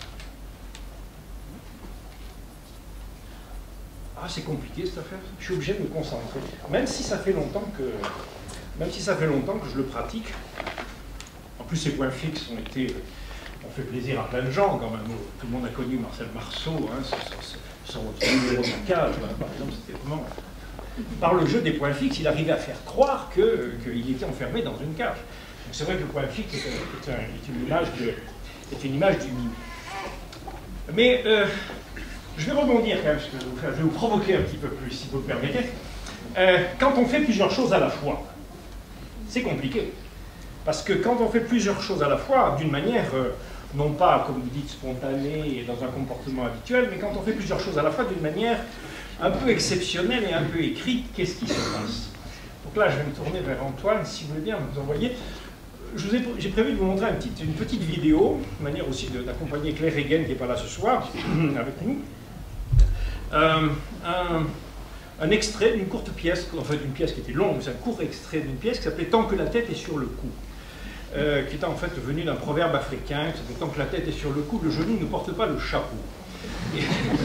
Ah, c'est compliqué cette affaire. Je suis obligé de me concentrer. Même si ça fait longtemps que, même si ça fait longtemps que je le pratique. En plus, ces points fixes ont été... On fait plaisir à plein de gens quand même. Tout le monde a connu Marcel Marceau, hein, son numéro de la cage, voilà, par exemple, c'était vraiment... Par le jeu des points fixes, il arrivait à faire croire qu'il que était enfermé dans une cage. C'est vrai que le point fixe est, est, un, est, une, image de, est une image du mime. Mais euh, je vais rebondir quand même, parce que je vais, vous faire, je vais vous provoquer un petit peu plus, si vous me permettez. Euh, quand on fait plusieurs choses à la fois, c'est compliqué. Parce que quand on fait plusieurs choses à la fois, d'une manière... Euh, non pas, comme vous dites, spontané et dans un comportement habituel, mais quand on fait plusieurs choses à la fois d'une manière un peu exceptionnelle et un peu écrite, qu'est-ce qui se passe? Donc là, je vais me tourner vers Antoine, si vous voulez bien vous envoyer. J'ai prévu de vous montrer un petit, une petite vidéo, de manière aussi d'accompagner Claire Hegen, qui n'est pas là ce soir, avec nous. Euh, un, un extrait d'une courte pièce, enfin d'une pièce qui était longue, c'est un court extrait d'une pièce qui s'appelait « Tant que la tête est sur le cou ». Euh, qui est en fait venu d'un proverbe africain, qui s'appelle « Tant que la tête est sur le cou, le genou ne porte pas le chapeau ». Et,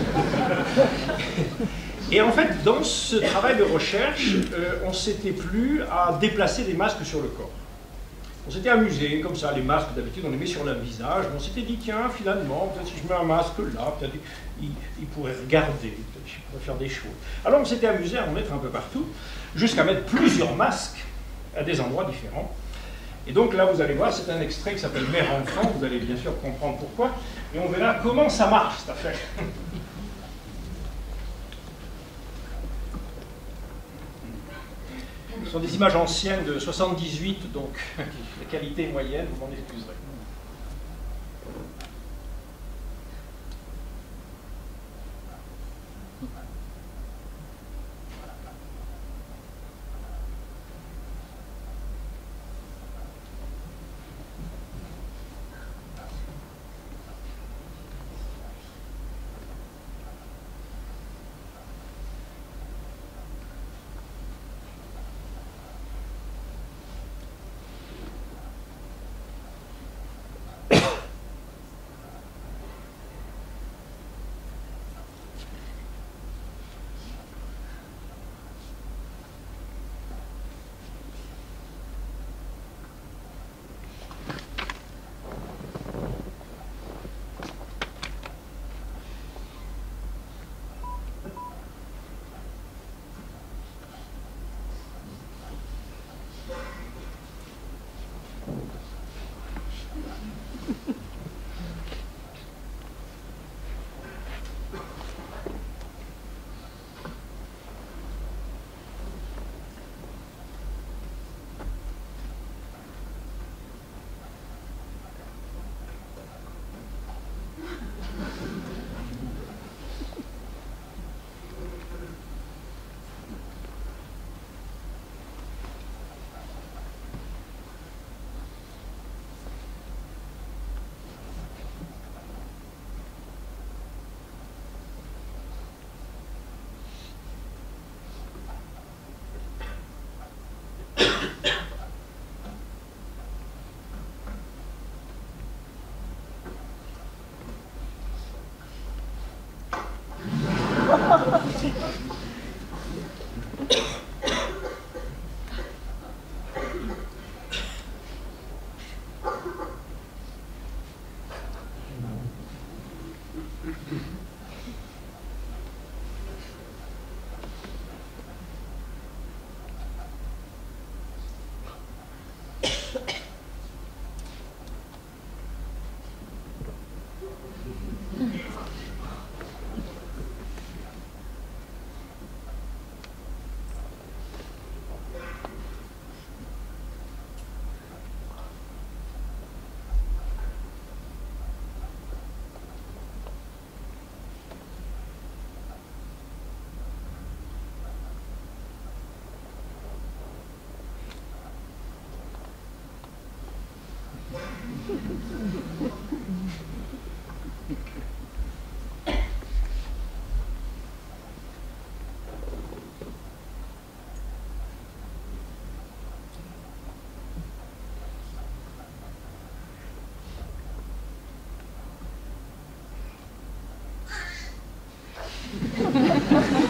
et en fait, dans ce travail de recherche, euh, on ne s'était plus à déplacer des masques sur le corps. On s'était amusé, comme ça, les masques, d'habitude, on les met sur le visage, mais on s'était dit, tiens, finalement, peut-être si je mets un masque là, peut-être il, il pourrait regarder, peut-être il pourrait faire des choses. Alors on s'était amusé à en mettre un peu partout, jusqu'à mettre plusieurs masques à des endroits différents. Et donc là, vous allez voir, c'est un extrait qui s'appelle « Mère enfant », vous allez bien sûr comprendre pourquoi, et on verra comment ça marche, cette affaire. Ce sont des images anciennes de soixante-dix-huit, donc la qualité est moyenne, vous m'en excuserez.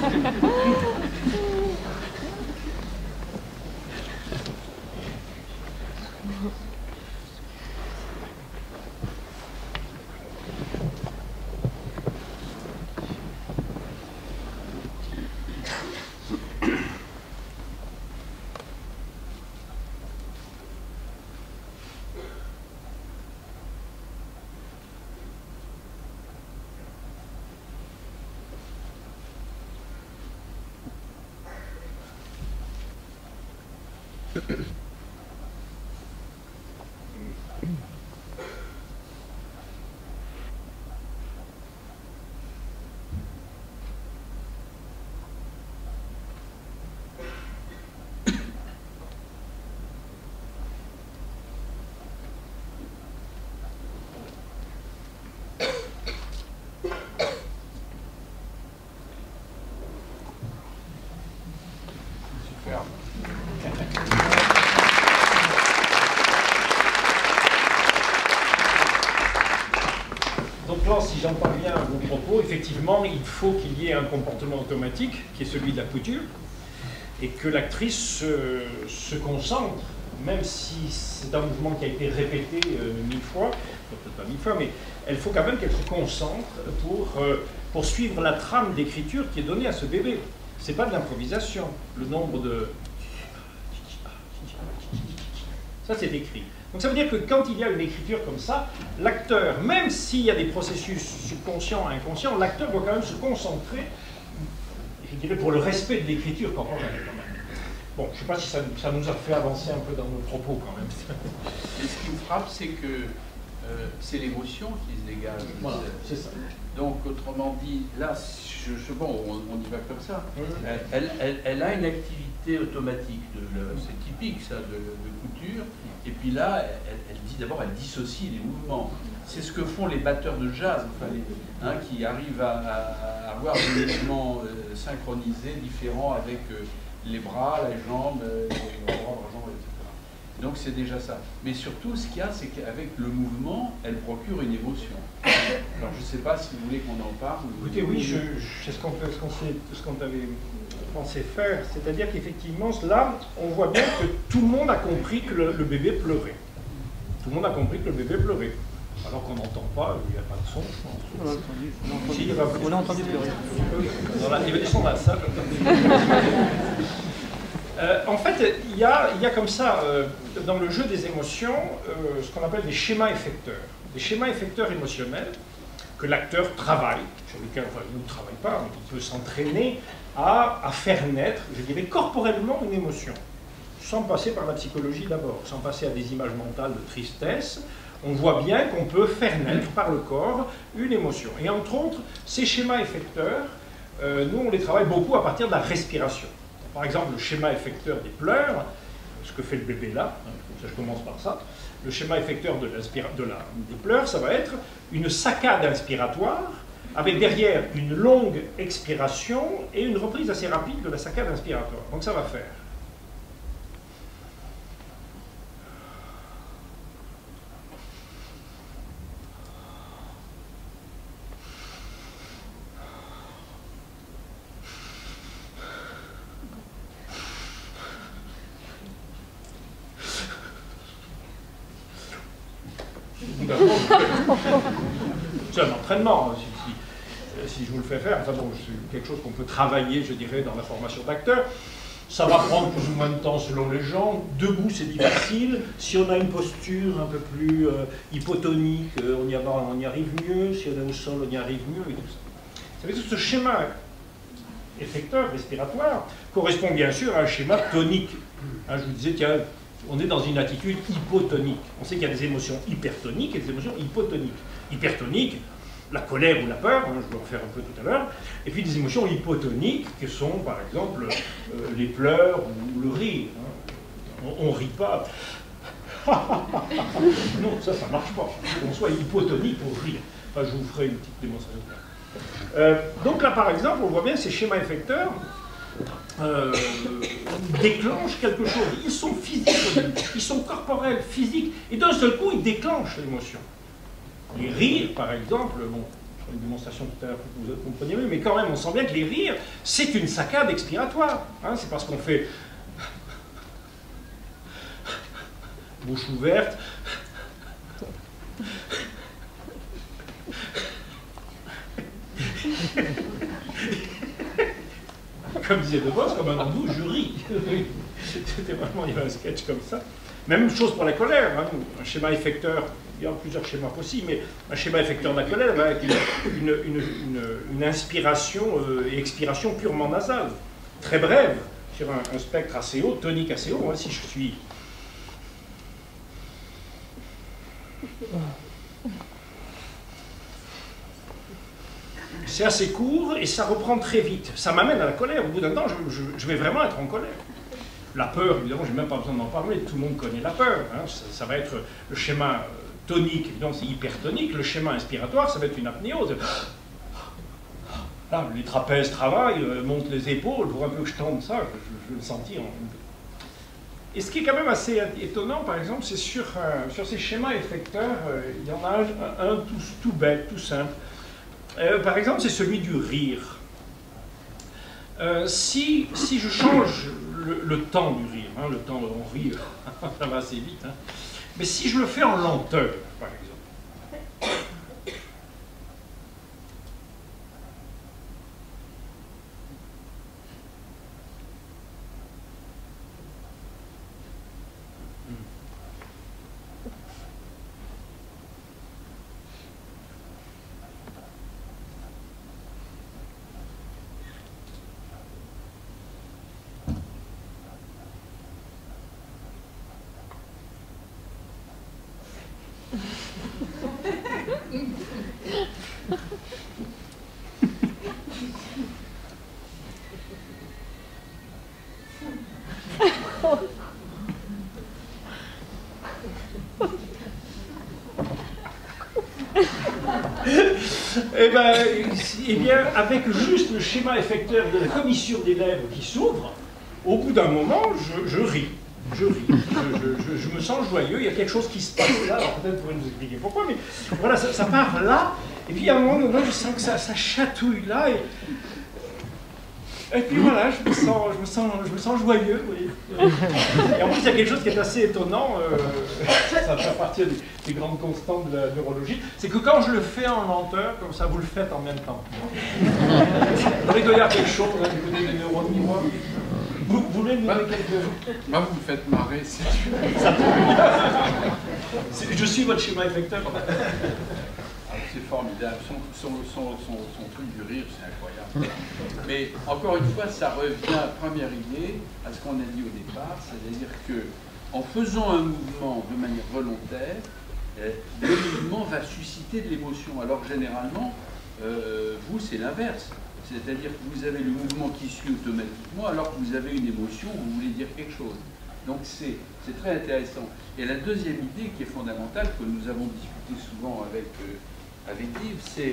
Donc là, si j'entends bien vos propos, effectivement, il faut qu'il y ait un comportement automatique, qui est celui de la couture, et que l'actrice se, se concentre, même si c'est un mouvement qui a été répété euh, mille fois, peut-être pas mille fois, mais il faut quand même qu'elle se concentre pour, euh, pour suivre la trame d'écriture qui est donnée à ce bébé. C'est pas de l'improvisation. Le nombre de... Ça, c'est écrit. Donc ça veut dire que quand il y a une écriture comme ça, l'acteur, même s'il y a des processus subconscients et inconscients, l'acteur doit quand même se concentrer, je dirais, pour le respect de l'écriture corporelle. Bon, je ne sais pas si ça, ça nous a fait avancer un peu dans nos propos quand même. Et ce qui me frappe, c'est que euh, c'est l'émotion qui se dégage. Voilà, c'est ça. Donc, autrement dit, là, je, je, bon, on, on y va comme ça. Oui. Elle, elle, elle a une activité automatique, c'est typique ça, de, de couture. Et puis là, elle, elle dit d'abord, elle dissocie les mouvements. C'est ce que font les batteurs de jazz, enfin, les, hein, qui arrivent à, à, à avoir des mouvements euh, synchronisés, différents avec euh, les bras, les jambes, euh, les bras, les jambes, et cetera. Donc c'est déjà ça. Mais surtout, ce qu'il y a, c'est qu'avec le mouvement, elle procure une émotion. Alors je ne sais pas si vous voulez qu'on en parle. Écoutez, oui, je, je, c'est ce qu'on ce qu'on ce qu'on avait pensé faire. C'est-à-dire qu'effectivement, là, on voit bien que tout le monde a compris que le, le bébé pleurait. Tout le monde a compris que le bébé pleurait. Alors qu'on n'entend pas, il n'y a pas de son, je pense. On a entendu, on a entendu, Si, il va on a entendu pleurer. Dans la, ils sont dans la salle. Euh, en fait, il y a, il y a comme ça, euh, dans le jeu des émotions, euh, ce qu'on appelle des schémas effecteurs. Des schémas effecteurs émotionnels que l'acteur travaille, sur lesquels enfin, il ne travaille pas, mais il peut s'entraîner à, à faire naître, je dirais, corporellement une émotion. Sans passer par la psychologie d'abord, sans passer à des images mentales de tristesse, on voit bien qu'on peut faire naître par le corps une émotion. Et entre autres, ces schémas effecteurs, euh, nous on les travaille beaucoup à partir de la respiration. Par exemple, le schéma effecteur des pleurs, ce que fait le bébé là, hein, ça, je commence par ça, le schéma effecteur de, de la, des pleurs, ça va être une saccade inspiratoire, avec derrière une longue expiration et une reprise assez rapide de la saccade inspiratoire. Donc ça va faire. C'est un entraînement, si, si, si je vous le fais faire, enfin bon, c'est quelque chose qu'on peut travailler, je dirais, dans la formation d'acteur. Ça va prendre plus ou moins de temps selon les gens. Debout, c'est difficile. Si on a une posture un peu plus euh, hypotonique, euh, on, y va, on y arrive mieux. Si on est au sol, on y arrive mieux, et tout ça. Vous savez, tout ce schéma effecteur, respiratoire, correspond bien sûr à un schéma tonique. Hein, je vous disais, tiens, on est dans une attitude hypotonique. On sait qu'il y a des émotions hypertoniques et des émotions hypotoniques. Hypertoniques, la colère ou la peur, hein, je vais en faire un peu tout à l'heure, et puis des émotions hypotoniques qui sont par exemple euh, les pleurs ou le rire. Hein. On ne rit pas. Non, ça, ça ne marche pas. On soit hypotonique pour rire. Enfin, je vous ferai une petite démonstration. Euh, donc là, par exemple, on voit bien ces schémas effecteurs euh, déclenchent quelque chose. Ils sont physiques, ils sont corporels, physiques, et d'un seul coup, ils déclenchent l'émotion. Les rires, par exemple, bon, une démonstration tout à l'heure pour que vous compreniez mieux, mais quand même, on sent bien que les rires, c'est une saccade expiratoire. Hein, c'est parce qu'on fait bouche ouverte, comme disait De Vos, comme un andou, je ris. C'était vraiment, il y avait un sketch comme ça. Même chose pour la colère, hein. Un schéma effecteur, il y a plusieurs schémas possibles, mais un schéma effecteur de la colère avec une, une, une, une, une inspiration euh, et expiration purement nasale, très brève, sur un, un spectre assez haut, tonique assez haut. Hein. Si je suis... C'est assez court et ça reprend très vite. Ça m'amène à la colère. Au bout d'un temps, je, je, je vais vraiment être en colère. La peur, évidemment, je n'ai même pas besoin d'en parler, tout le monde connaît la peur. Hein. Ça, ça va être le schéma tonique, évidemment, c'est hypertonique. Le schéma inspiratoire, ça va être une apnéose. Là, les trapèzes travaillent, euh, montent les épaules, pour un peu que je tende ça, je, je, je vais le sentir. Et ce qui est quand même assez étonnant, par exemple, c'est sur, euh, sur ces schémas effecteurs, euh, il y en a un, un tout, tout bête, tout simple. Euh, par exemple, c'est celui du rire. Euh, si, si je change le, le temps du rire, hein, le temps on rit, ça va assez vite, hein, mais si je le fais en lenteur, par exemple, Eh bien, eh bien, avec juste le schéma effecteur de la commissure des lèvres qui s'ouvre, au bout d'un moment, je, je ris. Je ris. Je, je, je, je me sens joyeux. Il y a quelque chose qui se passe là. Alors peut-être vous pourrez nous expliquer pourquoi, mais voilà, ça, ça part là. Et puis à un moment donné, je sens que ça, ça chatouille là. Et, et puis voilà, je me sens, je me sens, je me sens joyeux. Oui. Et en plus, il y a quelque chose qui est assez étonnant. Euh, ça fait partie des, des grandes constantes de la neurologie. C'est que quand je le fais en lenteur, comme ça, vous le faites en même temps. Alors, il doit y avoir quelque chose, hein, du côté des neurones miroirs. Vous, vous voulez nous donner quelques... Moi, vous me faites marrer, c'est Ça Je suis votre schéma effecteur. C'est formidable. Son, son, son, son, son truc du rire, c'est incroyable. Mais encore une fois, ça revient, première idée, à ce qu'on a dit au départ, c'est-à-dire que en faisant un mouvement de manière volontaire, le mouvement va susciter de l'émotion. Alors généralement, euh, vous, c'est l'inverse. C'est-à-dire que vous avez le mouvement qui suit automatiquement, alors que vous avez une émotion, vous voulez dire quelque chose. Donc c'est très intéressant. Et la deuxième idée qui est fondamentale, que nous avons discuté souvent avec, euh, avec Yves, c'est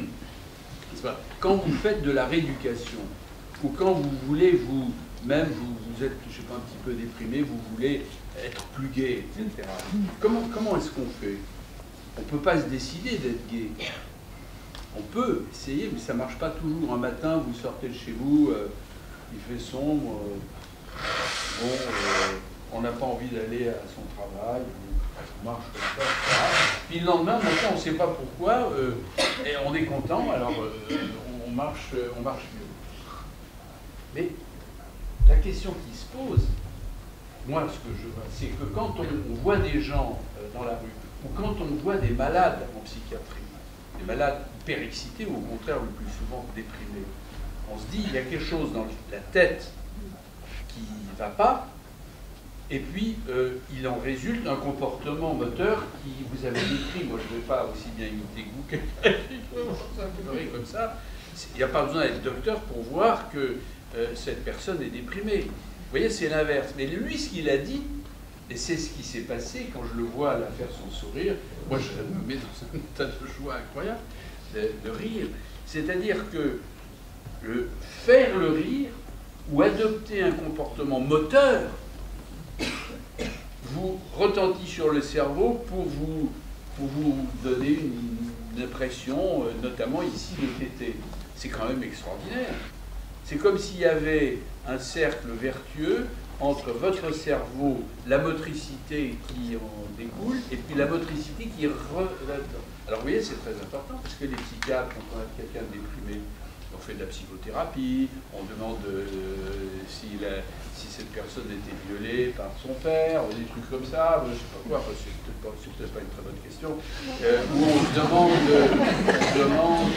quand vous faites de la rééducation, ou quand vous voulez, vous, même vous, vous êtes, je sais pas, un petit peu déprimé, vous voulez être plus gai, et cetera. Comment, comment est-ce qu'on fait? On ne peut pas se décider d'être gai. On peut essayer, mais ça ne marche pas toujours. Un matin, vous sortez de chez vous, euh, il fait sombre, euh, bon, euh, on n'a pas envie d'aller à son travail, on marche comme ça, et cetera. Puis le lendemain, matin, on ne sait pas pourquoi, euh, et on est content, alors euh, on, marche, on marche mieux. Mais la question qui se pose, moi, ce que je vois, c'est que quand on, on voit des gens euh, dans la rue, ou quand on voit des malades en psychiatrie, des malades hyper excités ou au contraire le plus souvent déprimés, on se dit il y a quelque chose dans la tête qui ne va pas, et puis euh, il en résulte un comportement moteur qui vous avez décrit. Moi je ne vais pas aussi bien imiter que vous, quelqu'un qui pleurer comme ça. Il n'y a pas besoin d'être docteur pour voir que euh, cette personne est déprimée. Vous voyez, c'est l'inverse. Mais lui, ce qu'il a dit, et c'est ce qui s'est passé quand je le vois là faire son sourire, moi je me mets dans un état de joie incroyable, de, de rire. C'est-à-dire que le, faire le rire ou adopter un comportement moteur vous retentit sur le cerveau pour vous, pour vous donner une d'impression, notamment ici le T T. C'est quand même extraordinaire. C'est comme s'il y avait un cercle vertueux entre votre cerveau, la motricité qui en découle, et puis la motricité qui re... Alors vous voyez, c'est très important, parce que les psychiatres, quand on a quelqu'un de déprimé, on fait de la psychothérapie, on demande euh, si, la, si cette personne a été violée par son père, ou des trucs comme ça, je ne sais pas quoi, enfin, c'est peut-être pas, c'est peut-être pas une très bonne question, euh, où on demande... On, demande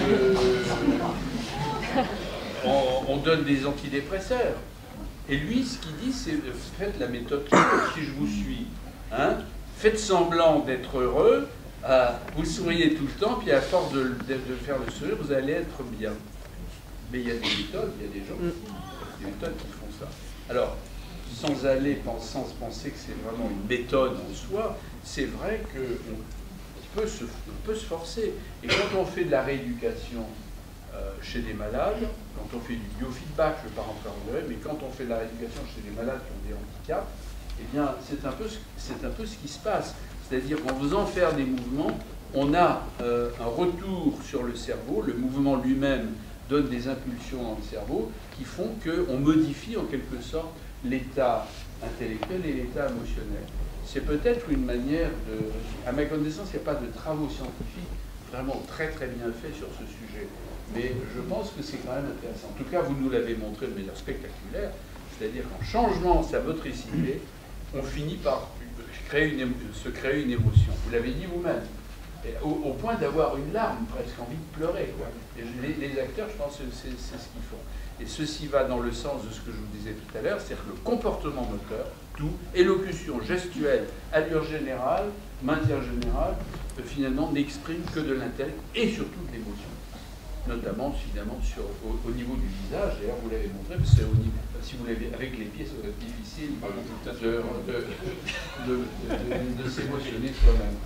euh, on, on donne des antidépresseurs. Et lui, ce qu'il dit, c'est faites la méthode si je vous suis. Hein, faites semblant d'être heureux, euh, vous souriez tout le temps, puis à force de, de, de faire le sourire, vous allez être bien. Mais il y a des méthodes, il y a des gens, des méthodes qui font ça. Alors, sans aller, sans penser que c'est vraiment une méthode en soi, c'est vrai qu'on peut se, on peut se forcer. Et quand on fait de la rééducation, Euh, chez des malades, quand on fait du biofeedback, je ne vais pas rentrer en détail, mais quand on fait de la rééducation chez des malades qui ont des handicaps, eh bien, c'est un peu, c'est un peu ce qui se passe. C'est-à-dire qu'en faisant faire des mouvements, on a euh, un retour sur le cerveau, le mouvement lui-même donne des impulsions dans le cerveau qui font qu'on modifie en quelque sorte l'état intellectuel et l'état émotionnel. C'est peut-être une manière de... À ma connaissance, il n'y a pas de travaux scientifiques vraiment très très bien faits sur ce sujet. Mais je pense que c'est quand même intéressant. En tout cas, vous nous l'avez montré de manière spectaculaire, c'est-à-dire qu'en changeant sa motricité, on finit par créer une, se créer une émotion. Vous l'avez dit vous-même, au, au point d'avoir une larme, presque envie de pleurer, quoi. Et les, les acteurs, je pense que c'est ce qu'ils font. Et ceci va dans le sens de ce que je vous disais tout à l'heure, c'est-à-dire que le comportement moteur, tout, élocution gestuelle, allure générale, maintien général, euh, finalement n'exprime que de l'intellect et surtout de l'émotion. Notamment, évidemment, sur, au, au niveau du visage. D'ailleurs, vous l'avez montré, parce que au niveau, si vous l'avez avec les pieds, ça va être difficile de, de, de, de, de, de s'émotionner soi-même.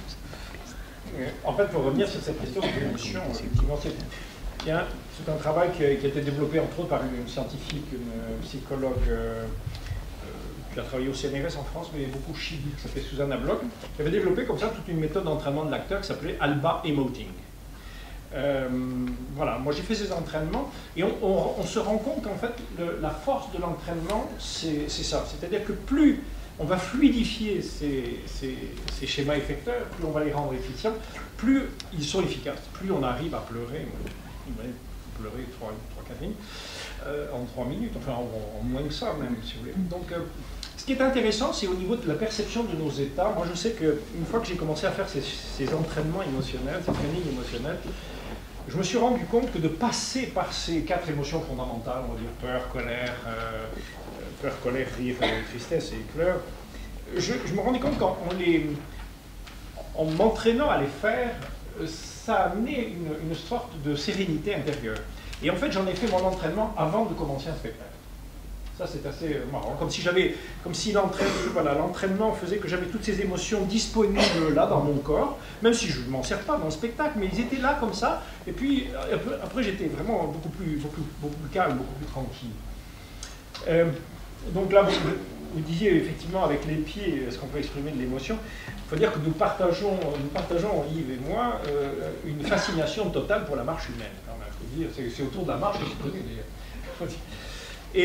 En fait, pour revenir sur cette question de l'émotion, effectivement, c'est un travail qui a, qui a été développé entre autres par une scientifique, une psychologue euh, qui a travaillé au C N R S en France, mais beaucoup Chili, qui s'appelait Susanna Bloch, qui avait développé comme ça toute une méthode d'entraînement de l'acteur qui s'appelait Alba Emoting. Euh, voilà, moi j'ai fait ces entraînements et on, on, on se rend compte qu'en fait le, la force de l'entraînement c'est ça, c'est-à-dire que plus on va fluidifier ces, ces, ces schémas effecteurs, plus on va les rendre efficients, plus ils sont efficaces, plus on arrive à pleurer, il va pleurer trois quatre minutes, euh, en trois minutes, enfin en, en moins que ça même si vous voulez. Donc euh, ce qui est intéressant, c'est au niveau de la perception de nos états. Moi je sais qu'une fois que j'ai commencé à faire ces, ces entraînements émotionnels, ces trainings émotionnels, je me suis rendu compte que de passer par ces quatre émotions fondamentales, on va dire peur, colère, euh, peur, colère, rire, tristesse et pleurs, je, je me rendais compte qu'en les, en m'entraînant à les faire, ça amenait une, une sorte de sérénité intérieure. Et en fait, j'en ai fait mon entraînement avant de commencer un spectacle. Ça, c'est assez marrant. Comme si j'avais, comme si l'entraînement, voilà, l'entraînement faisait que j'avais toutes ces émotions disponibles là dans mon corps, même si je ne m'en sers pas dans le spectacle, mais ils étaient là comme ça. Et puis après, après j'étais vraiment beaucoup plus, beaucoup, beaucoup plus calme, beaucoup plus tranquille. Euh, donc là, vous, vous disiez effectivement avec les pieds, est-ce qu'on peut exprimer de l'émotion? Il faut dire que nous partageons, nous partageons, Yves et moi, euh, une fascination totale pour la marche humaine. C'est autour de la marche que je connais d'ailleurs. Et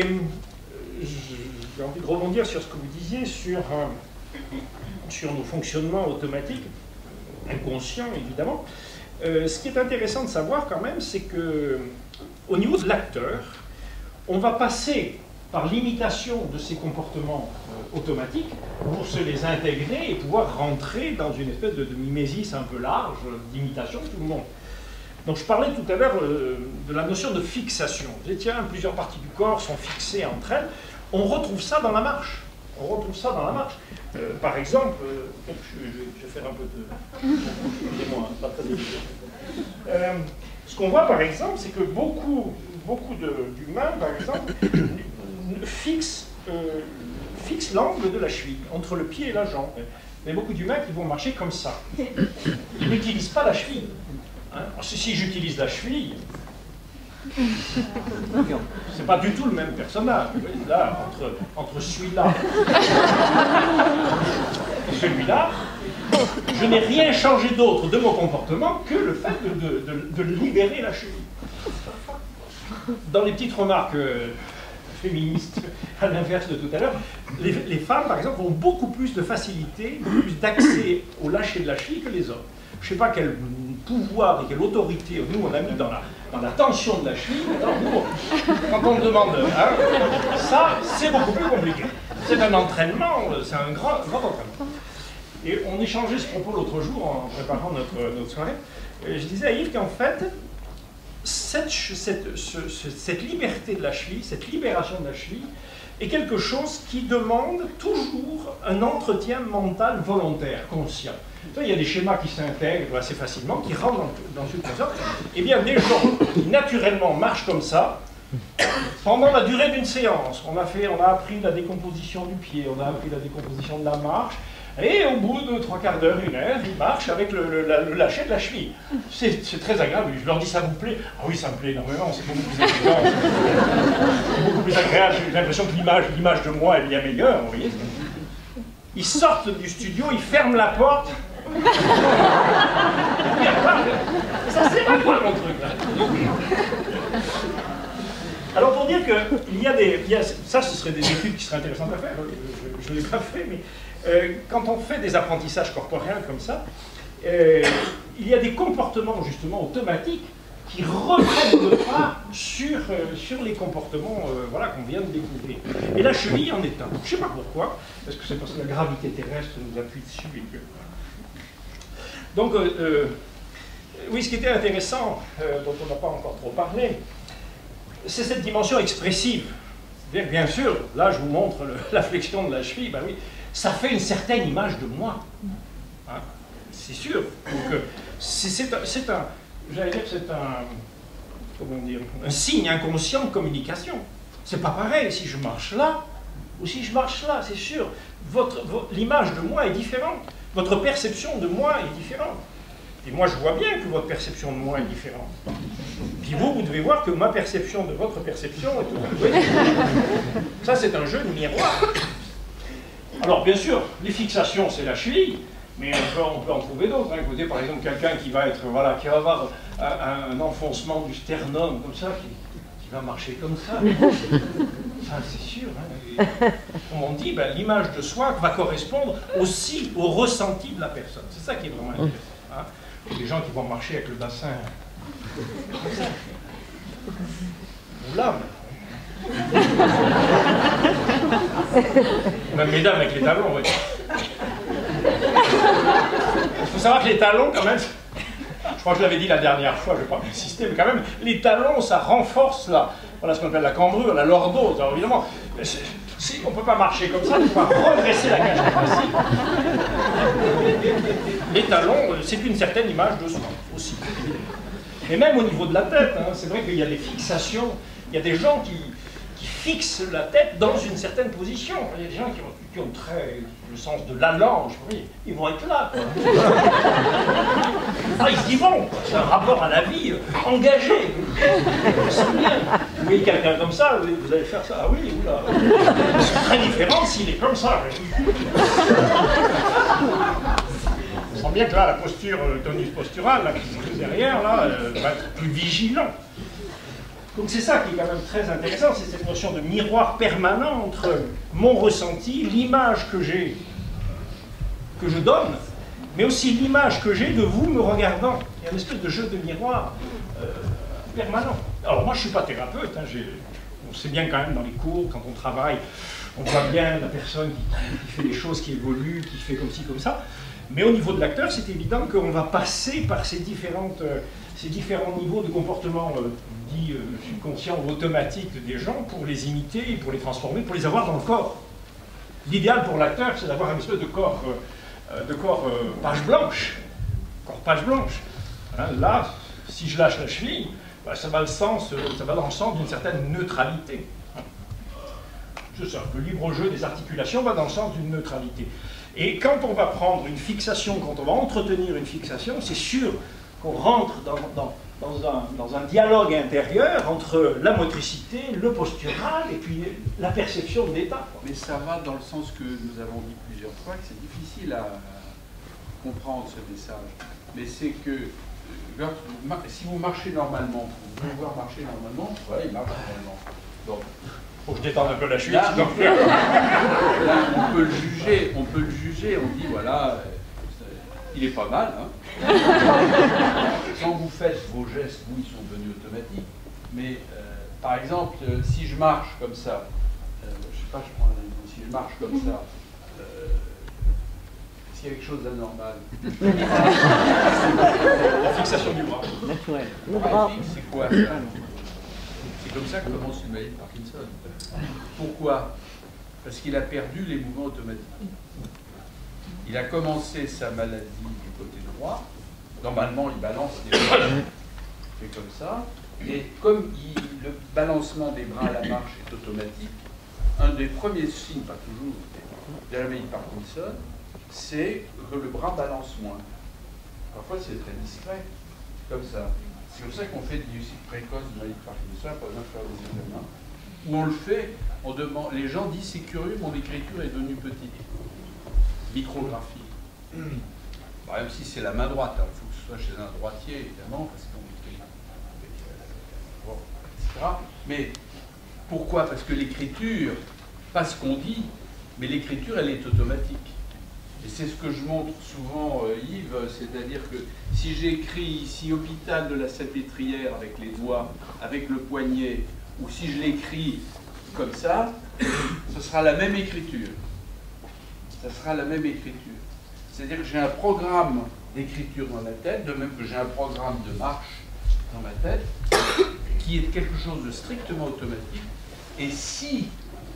j'ai envie de rebondir sur ce que vous disiez sur, euh, sur nos fonctionnements automatiques, inconscients évidemment. Euh, ce qui est intéressant de savoir quand même, c'est que au niveau de l'acteur, on va passer par l'imitation de ces comportements euh, automatiques pour se les intégrer et pouvoir rentrer dans une espèce de, de mimésis un peu large d'imitation de tout le monde. Donc je parlais tout à l'heure euh, de la notion de fixation. Vous dites, tiens, plusieurs parties du corps sont fixées entre elles. On retrouve ça dans la marche. On retrouve ça dans la marche. Euh, par exemple, euh, je, je, je vais faire un peu de... Excusez-moi, pas très évident. Euh, ce qu'on voit par exemple, c'est que beaucoup, beaucoup d'humains, par exemple, fixent, euh, fixent l'angle de la cheville, entre le pied et la jambe. Il y a beaucoup d'humains qui vont marcher comme ça. Ils n'utilisent pas la cheville. Hein? Si, si j'utilise la cheville, c'est pas du tout le même personnage. Là, entre, entre celui-là et celui-là, je n'ai rien changé d'autre de mon comportement que le fait de, de, de, de libérer la cheville. Dans les petites remarques euh, féministes, à l'inverse de tout à l'heure, les, les femmes, par exemple, ont beaucoup plus de facilité, beaucoup plus d'accès au lâcher de la cheville que les hommes. Je ne sais pas quel pouvoir et quelle autorité nous on a mis dans la, dans la tension de la cheville. Alors, nous, quand on me demande, hein, ça, c'est beaucoup plus compliqué. C'est un entraînement, c'est un grand, grand entraînement. Et on échangeait ce propos l'autre jour en préparant notre, notre soirée. Et je disais à Yves qu'en fait, cette, cette, ce, ce, cette liberté de la cheville, cette libération de la cheville, est quelque chose qui demande toujours un entretien mental volontaire, conscient. Il y a des schémas qui s'intègrent assez facilement, qui rentrent dans, dans une conscience. Eh bien, des gens qui naturellement marchent comme ça, pendant la durée d'une séance, on a, fait, on a appris la décomposition du pied, on a appris la décomposition de la marche, et au bout de trois quarts d'heure, une heure, ils marchent avec le, le, le lâcher de la cheville. C'est très agréable. Je leur dis, ça vous plaît? Ah oui, ça me plaît énormément, c'est beaucoup plus agréable. C'est beaucoup plus agréable. J'ai l'impression que l'image de moi est bien meilleure, vous voyez. Ils sortent du studio, ils ferment la porte. Ça sert à quoi mon truc là? Alors pour dire qu'il y a des... Il y a, ça, ce serait des études qui seraient intéressantes à faire. Je ne l'ai pas fait, mais euh, quand on fait des apprentissages corporels comme ça, euh, il y a des comportements justement automatiques qui reprennent le pas sur, euh, sur les comportements euh, voilà, qu'on vient de découvrir. Et la cheville en est un. Je ne sais pas pourquoi, parce que c'est parce que la gravité terrestre nous appuie dessus et que... Donc, euh, euh, oui, ce qui était intéressant, euh, dont on n'a pas encore trop parlé, c'est cette dimension expressive. Bien, bien sûr, là je vous montre le, la flexion de la cheville, ben oui, ça fait une certaine image de moi. Hein, c'est sûr. Donc, euh, c'est un, un j'allais dire, c'est un, comment dire, un signe inconscient de communication. C'est pas pareil si je marche là ou si je marche là, c'est sûr. Votre, votre, l'image de moi est différente. Votre perception de moi est différente. Et moi, je vois bien que votre perception de moi est différente. Puis vous, vous devez voir que ma perception de votre perception est tout à fait différente. Ça, c'est un jeu de miroir. Alors, bien sûr, les fixations, c'est la cheville, mais on peut, on peut en trouver d'autres. Hein. Écoutez, par exemple, quelqu'un qui va être, voilà, qui va avoir un, un enfoncement du sternum, comme ça, qui, qui va marcher comme ça. Ça, c'est sûr. Hein. Comme on dit, ben, l'image de soi va correspondre aussi au ressenti de la personne. C'est ça qui est vraiment intéressant. Hein. Les gens qui vont marcher avec le bassin. Oula, même mesdames avec les talons, oui. Il faut savoir que les talons, quand même, je crois que je l'avais dit la dernière fois, je ne vais pas insister, mais quand même, les talons, ça renforce la, voilà ce qu'on appelle la cambrure, la lordose. Alors évidemment, si on ne peut pas marcher comme ça, il faut redresser la cage thoracique. Les talons, c'est une certaine image de soi aussi. Et même au niveau de la tête, hein, c'est vrai qu'il y a des fixations, il y a des gens qui, qui fixent la tête dans une certaine position. Il y a des gens qui ont, qui ont très, le sens de l'allange, oui, ils vont être là. Quoi. Ah, ils y vont, c'est un rapport à la vie euh, engagé. Vous voyez quelqu'un comme ça, vous allez faire ça, ah oui, oula. C'est très différent s'il est comme ça. On sent bien que là, la posture, le tonus postural, là, qui se trouve derrière, là, euh, va être plus vigilant. Donc c'est ça qui est quand même très intéressant, c'est cette notion de miroir permanent entre mon ressenti, l'image que j'ai, que je donne, mais aussi l'image que j'ai de vous me regardant. Il y a une espèce de jeu de miroir euh, permanent. Alors moi je ne suis pas thérapeute, hein, on sait bien quand même dans les cours, quand on travaille, on voit bien la personne qui, qui fait des choses, qui évolue, qui fait comme ci, comme ça. Mais au niveau de l'acteur, c'est évident qu'on va passer par ces, différentes, euh, ces différents niveaux de comportement euh, dit euh, subconscient ou automatique des gens pour les imiter, pour les transformer, pour les avoir dans le corps. L'idéal pour l'acteur, c'est d'avoir un espèce de corps, euh, de corps euh, page blanche. Corps page blanche. Hein, là, si je lâche la cheville, bah, ça, va le sens, euh, ça va dans le sens d'une certaine neutralité. Hein. C'est ça, le libre jeu des articulations va dans le sens d'une neutralité. Et quand on va prendre une fixation, quand on va entretenir une fixation, c'est sûr qu'on rentre dans, dans, dans, un, dans un dialogue intérieur entre la motricité, le postural et puis la perception de l'état. Mais ça va dans le sens que nous avons dit plusieurs fois, que c'est difficile à, comprendre ce message, mais c'est que euh, si vous marchez normalement, vous pouvez voir marcher normalement, voilà, il marche normalement. Donc, faut que je détende un peu la chute. Là, là, on peut le juger, on peut le juger, on dit voilà, euh, il est pas mal. Hein. Quand vous faites vos gestes, vous, ils sont devenus automatiques. Mais euh, par exemple, euh, si je marche comme ça, euh, je sais pas, je prends un exemple, si je marche comme ça, euh, est-ce qu'il y a quelque chose d'anormal? La fixation du bras. Naturel. Le bras fixe, c'est quoi ça? C'est comme ça que commence une maladie de Parkinson. Pourquoi? Parce qu'il a perdu les mouvements automatiques. Il a commencé sa maladie du côté droit. Normalement, il balance les bras. Il fait comme ça. Et comme il, le balancement des bras à la marche est automatique, un des premiers signes, pas toujours, de la maladie de Parkinson, c'est que le bras balance moins. Parfois, c'est très discret, comme ça. C'est pour ça qu'on fait des diagnostics précoces de maladie de Parkinson, par exemple, faire des examens, où on le fait, on demande, les gens disent c'est curieux, mon écriture est devenue petite. Micrographie. Bon, même si c'est la main droite, il faut que ce soit chez un droitier, évidemment, parce qu'on écrit avec euh, et cetera. Mais pourquoi? Parce que l'écriture, pas ce qu'on dit, mais l'écriture, elle est automatique. Et c'est ce que je montre souvent, euh, Yves, c'est-à-dire que si j'écris ici hôpital de la Salpêtrière avec les doigts, avec le poignet, ou si je l'écris comme ça, ce sera la même écriture. Ça sera la même écriture. C'est-à-dire que j'ai un programme d'écriture dans la tête, de même que j'ai un programme de marche dans ma tête, qui est quelque chose de strictement automatique. Et si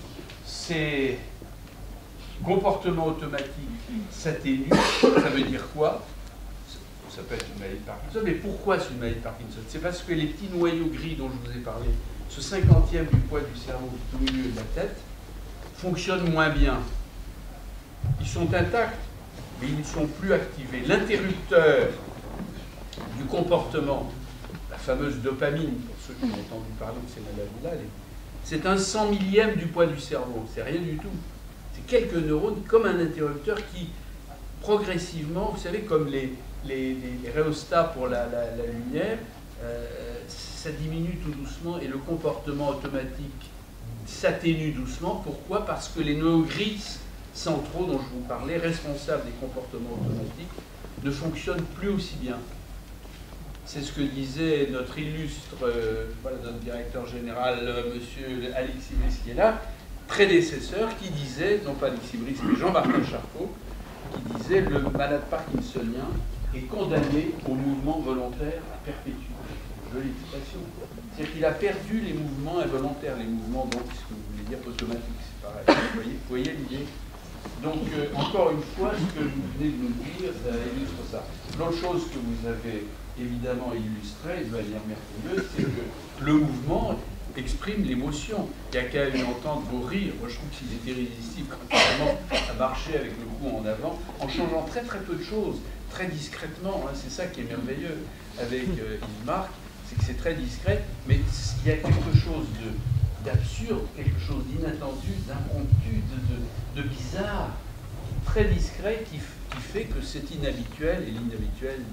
ces comportements automatiques s'atténuent, ça veut dire quoi? Ça peut être une maladie de Parkinson, mais pourquoi c'est une maladie de Parkinson? C'est parce que les petits noyaux gris dont je vous ai parlé, ce cinquantième du poids du cerveau au milieu de la tête, fonctionnent moins bien. Ils sont intacts, mais ils ne sont plus activés. L'interrupteur du comportement, la fameuse dopamine, pour ceux qui ont entendu parler de ces maladies-là, c'est un cent millième du poids du cerveau, c'est rien du tout. C'est quelques neurones, comme un interrupteur qui, progressivement, vous savez, comme les, les, les, les rhéostats pour la, la, la lumière, euh, ça diminue tout doucement et le comportement automatique s'atténue doucement. Pourquoi? Parce que les noyaux gris centraux dont je vous parlais, responsables des comportements automatiques, ne fonctionnent plus aussi bien. C'est ce que disait notre illustre, euh, voilà, notre directeur général, euh, monsieur Alexis Brice, qui est là, prédécesseur, qui disait, non pas Alexis Brice, mais Jean-Martin Charcot, qui disait le malade parkinsonien est condamné au mouvement volontaire à perpétuité. Jolie expression. C'est-à-dire qu'il a perdu les mouvements involontaires, les mouvements, donc, ce que vous voulez dire, automatiques, c'est pareil. Vous voyez, vous voyez l'idée? Donc, euh, encore une fois, ce que vous venez de nous dire, ça illustre ça. L'autre chose que vous avez évidemment illustré de manière merveilleuse, c'est que le mouvement exprime l'émotion. Il n'y a qu'à entendre vos rires. Moi, je trouve qu'ils étaient irrésistibles quand on commence à marcher avec le cou en avant, en changeant très très peu de choses, très discrètement. Hein. C'est ça qui est merveilleux avec euh, Yves Marc, c'est que c'est très discret, mais il y a quelque chose de d'absurde, quelque chose d'inattendu, d'impromptu, de, de, de bizarre, très discret, qui, qui fait que c'est inhabituel, et l'inhabituel,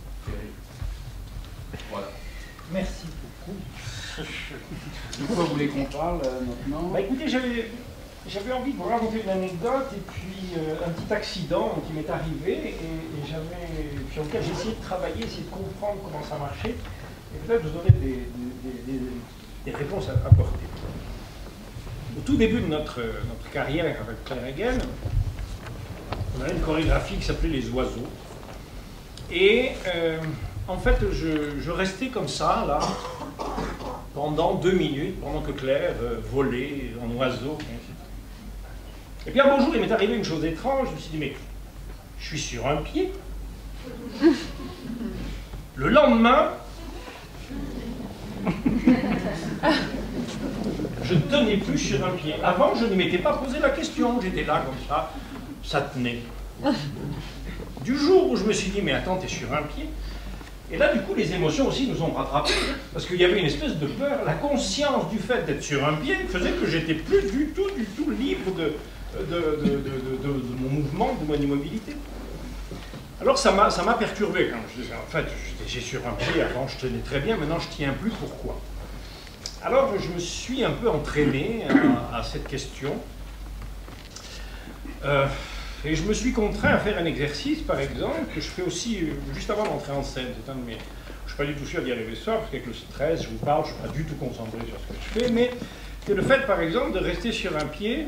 voilà. Merci beaucoup. De quoi vous voulez qu'on parle euh, maintenant? Bah écoutez, j'avais j'avais envie de vous raconter une anecdote et puis euh, un petit accident qui m'est arrivé et, et j'avais sur lequel j'ai essayé de travailler, essayer de comprendre comment ça marchait et peut-être vous aurez des, des, des, des réponses à apporter. Au tout début de notre, notre carrière avec Claire Hegel, on avait une chorégraphie qui s'appelait Les Oiseaux. Et euh, en fait, je, je restais comme ça, là, pendant deux minutes, pendant que Claire euh, volait en oiseau. Et puis un beau jour, il m'est arrivé une chose étrange. Je me suis dit, mais je suis sur un pied. Le lendemain, je ne tenais plus sur un pied. Avant, je ne m'étais pas posé la question. J'étais là comme ça, ça tenait. Du jour où je me suis dit, mais attends, t'es sur un pied. Et là, du coup, les émotions aussi nous ont rattrapés. Parce qu'il y avait une espèce de peur. La conscience du fait d'être sur un pied faisait que j'étais plus du tout, du tout libre de, de, de, de, de, de, de mon mouvement, de mon immobilité. Alors ça m'a ça m'a perturbé quand je disais, en fait, j'ai sur un pied, avant je tenais très bien, maintenant je tiens plus, pourquoi? Alors je me suis un peu entraîné à, à cette question. Euh, et je me suis contraint à faire un exercice, par exemple, que je fais aussi euh, juste avant d'entrer en scène. C'est un de mes... Je ne suis pas du tout sûr d'y arriver ce soir, parce qu'avec le stress, je vous parle, je ne suis pas du tout concentré sur ce que je fais, mais c'est le fait, par exemple, de rester sur un pied,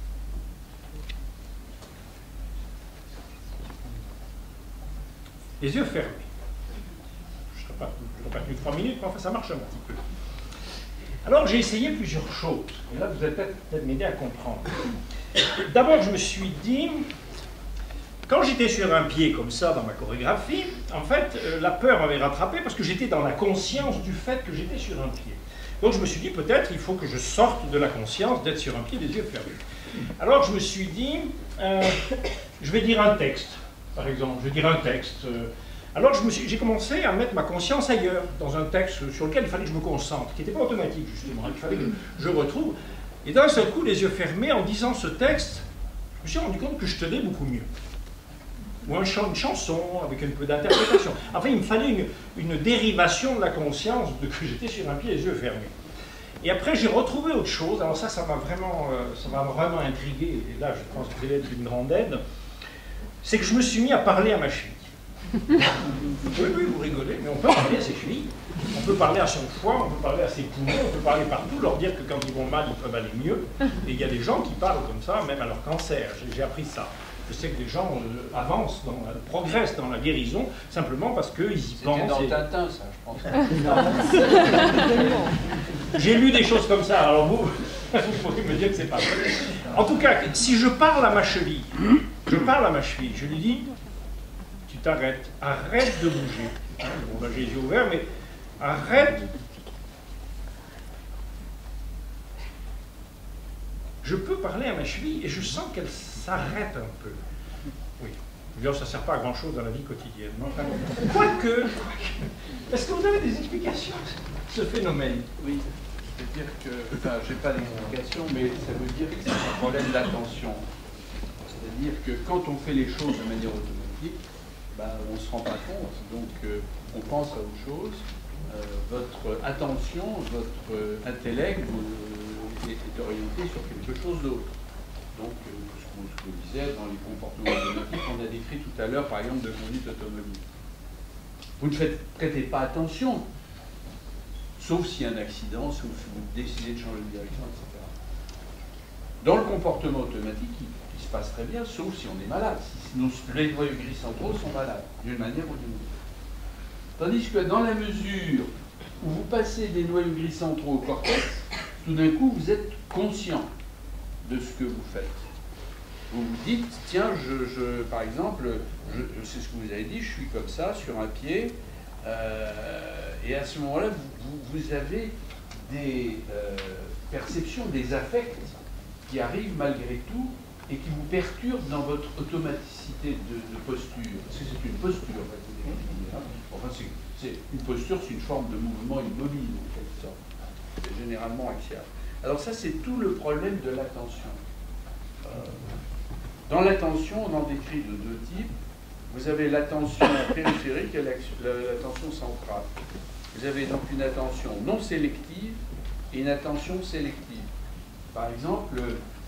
les yeux fermés. Je ne serai pas, pas tenu trois minutes, mais enfin ça marche un petit peu. Alors j'ai essayé plusieurs choses, et là vous allez peut-être peut m'aider à comprendre. D'abord je me suis dit, quand j'étais sur un pied comme ça dans ma chorégraphie, en fait euh, la peur m'avait rattrapé parce que j'étais dans la conscience du fait que j'étais sur un pied. Donc je me suis dit peut-être il faut que je sorte de la conscience d'être sur un pied les yeux fermés. Alors je me suis dit, euh, je vais dire un texte, par exemple, je vais dire un texte. Euh, Alors j'ai commencé à mettre ma conscience ailleurs, dans un texte sur lequel il fallait que je me concentre, qui n'était pas automatique justement, il fallait que je retrouve. Et d'un seul coup, les yeux fermés, en disant ce texte, je me suis rendu compte que je tenais beaucoup mieux. Ou un chant, une chanson, avec un peu d'interprétation. Enfin, il me fallait une, une dérivation de la conscience de que j'étais sur un pied, les yeux fermés. Et après, j'ai retrouvé autre chose, alors ça, ça m'a vraiment, euh, ça m'a vraiment intrigué, et là, je pense que vous allez être une grande aide, c'est que je me suis mis à parler à ma cheville. Oui, oui, vous rigolez, mais on peut parler à ses chevilles, on peut parler à son foie, on peut parler à ses poumons, on peut parler partout, leur dire que quand ils vont mal, ils peuvent aller mieux. Et il y a des gens qui parlent comme ça, même à leur cancer. J'ai appris ça. Je sais que des gens euh, avancent, dans la, progressent dans la guérison, simplement parce qu'ils y pensent. C'était dans et... Tintin, ça, je pense. J'ai lu des choses comme ça, alors vous, vous pouvez me dire que c'est pas vrai. En tout cas, si je parle à ma cheville, je parle à ma cheville, je lui dis... Arrête, arrête de bouger. Hein, bon, ben, j'ai les yeux ouverts, mais arrête. Je peux parler à ma cheville et je sens qu'elle s'arrête un peu. Oui, ça ne sert pas à grand chose dans la vie quotidienne. Enfin, quoique, est-ce que vous avez des explications à ce phénomène? Oui, c'est-à-dire que, enfin, je n'ai pas d'explication, mais ça veut dire que c'est un problème d'attention. C'est-à-dire que quand on fait les choses de manière automatique, ben, on ne se rend pas compte, donc euh, on pense à autre chose. Euh, votre attention, votre euh, intellect euh, est, est orienté sur quelque chose d'autre. Donc, euh, ce que je disais dans les comportements automatiques, on a décrit tout à l'heure, par exemple, de conduite automobile. Vous ne faites, prêtez pas attention, sauf s'il y a un accident, sauf si vous décidez de changer de direction, et cetera. Dans le comportement automatique, il qui se passe très bien, sauf si on est malade, si nos, les noyaux gris centraux sont malades, d'une manière ou d'une autre. Tandis que dans la mesure où vous passez des noyaux gris centraux au cortex, tout d'un coup, vous êtes conscient de ce que vous faites. Vous vous dites, tiens, je, je, par exemple, je, c'est ce que vous avez dit, je suis comme ça, sur un pied, euh, et à ce moment-là, vous, vous, vous avez des euh, perceptions, des affects qui arrivent malgré tout, et qui vous perturbe dans votre automaticité de, de posture. Parce que c'est une posture, en fait. Hein. Enfin, c'est une posture, c'est une forme de mouvement immobile, en quelque sorte. C'est généralement axial. Alors ça, c'est tout le problème de l'attention. Euh, dans l'attention, on en décrit de deux types. Vous avez l'attention périphérique et l'attention centrale. Vous avez donc une attention non sélective et une attention sélective. Par exemple,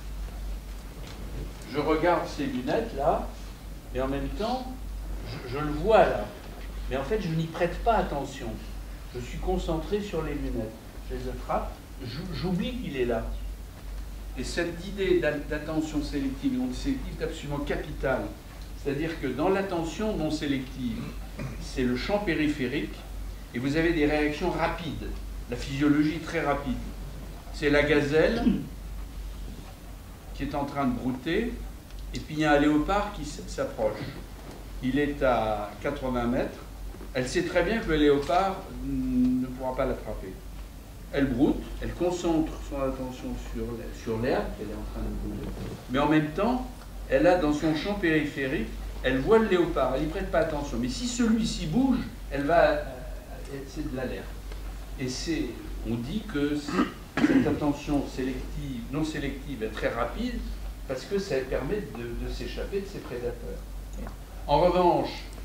je regarde ces lunettes là, et en même temps, je, je le vois là. Mais en fait, je n'y prête pas attention. Je suis concentré sur les lunettes. Je les attrape, j'oublie qu'il est là. Et cette idée d'attention sélective et non sélective est absolument capitale. C'est-à-dire que dans l'attention non sélective, c'est le champ périphérique, et vous avez des réactions rapides. La physiologie est très rapide. C'est la gazelle qui est en train de brouter, et puis il y a un léopard qui s'approche. Il est à quatre-vingts mètres. Elle sait très bien que le léopard ne pourra pas l'attraper. Elle broute, elle concentre son attention sur l'herbe qu'elle est en train de brouter. Mais en même temps, elle a dans son champ périphérique, elle voit le léopard, elle n'y prête pas attention. Mais si celui-ci bouge, elle va... C'est de l'alerte. Et c'est... On dit que cette attention sélective, non sélective est très rapide parce que ça permet de, de s'échapper de ses prédateurs. En revanche,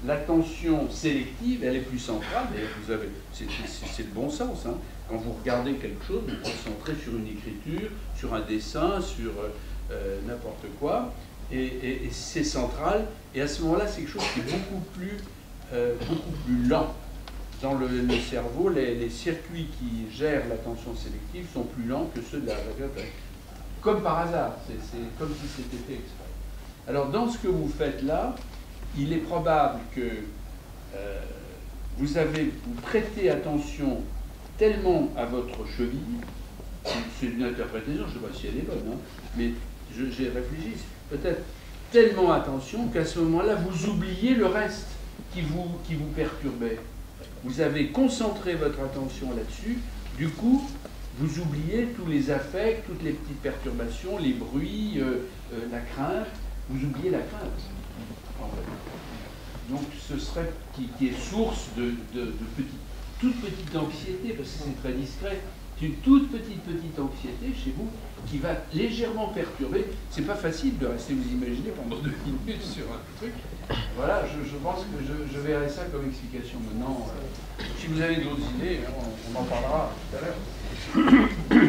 l'attention sélective, elle est plus centrale, et vous avez, c'est le bon sens, hein. Quand vous regardez quelque chose, vous vous concentrez sur une écriture, sur un dessin, sur euh, n'importe quoi, et, et, et c'est central, et à ce moment-là, c'est quelque chose qui est beaucoup plus, euh, beaucoup plus lent. Dans le, le cerveau, les, les circuits qui gèrent l'attention sélective sont plus lents que ceux de la radio. Comme par hasard, c'est comme si c'était fait exprès. Alors, dans ce que vous faites là, il est probable que euh, vous avez, vous prêtez attention tellement à votre cheville, c'est une interprétation, je ne sais pas si elle est bonne, hein, mais j'ai réfléchi, peut-être tellement attention qu'à ce moment-là, vous oubliez le reste qui vous, qui vous perturbait. Vous avez concentré votre attention là-dessus, du coup, vous oubliez tous les affects, toutes les petites perturbations, les bruits, euh, euh, la crainte, vous oubliez la crainte, en fait. Donc ce serait, qui, qui est source de, de, de petite, toute petite anxiété, parce que c'est très discret, c'est une toute petite, petite anxiété chez vous, qui va légèrement perturber. C'est pas facile de rester vous imaginer pendant deux minutes sur un truc. Voilà, je, je pense que je, je verrai ça comme explication maintenant. Euh, si vous avez d'autres idées, on, on en parlera tout à l'heure.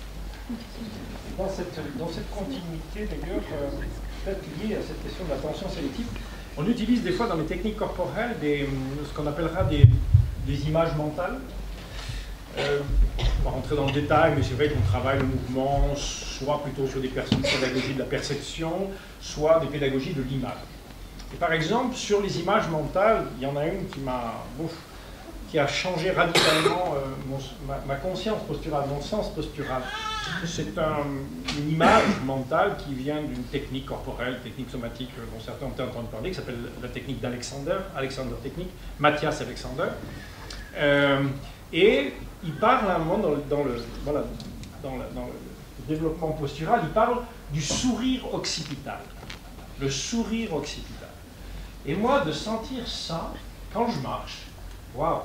Dans cette, dans cette continuité, d'ailleurs, euh, peut-être liée à cette question de l'attention sélective, on utilise des fois dans les techniques corporelles des, ce qu'on appellera des, des images mentales. Euh, on va rentrer dans le détail, mais c'est vrai qu'on travaille le mouvement, soit plutôt sur des pédagogies de la perception, soit des pédagogies de l'image. Et par exemple, sur les images mentales, il y en a une qui m'a, qui a changé radicalement euh, mon, ma, ma conscience posturale, mon sens postural. C'est un, une image mentale qui vient d'une technique corporelle, technique somatique dont certains ont entendu parler, qui s'appelle la technique d'Alexander, Alexander technique, Matthias Alexander. Euh, et il parle à un moment dans le, dans le, voilà, dans le, dans le développement postural, il parle du sourire occipital. Le sourire occipital. Et moi, de sentir ça, quand je marche, waouh,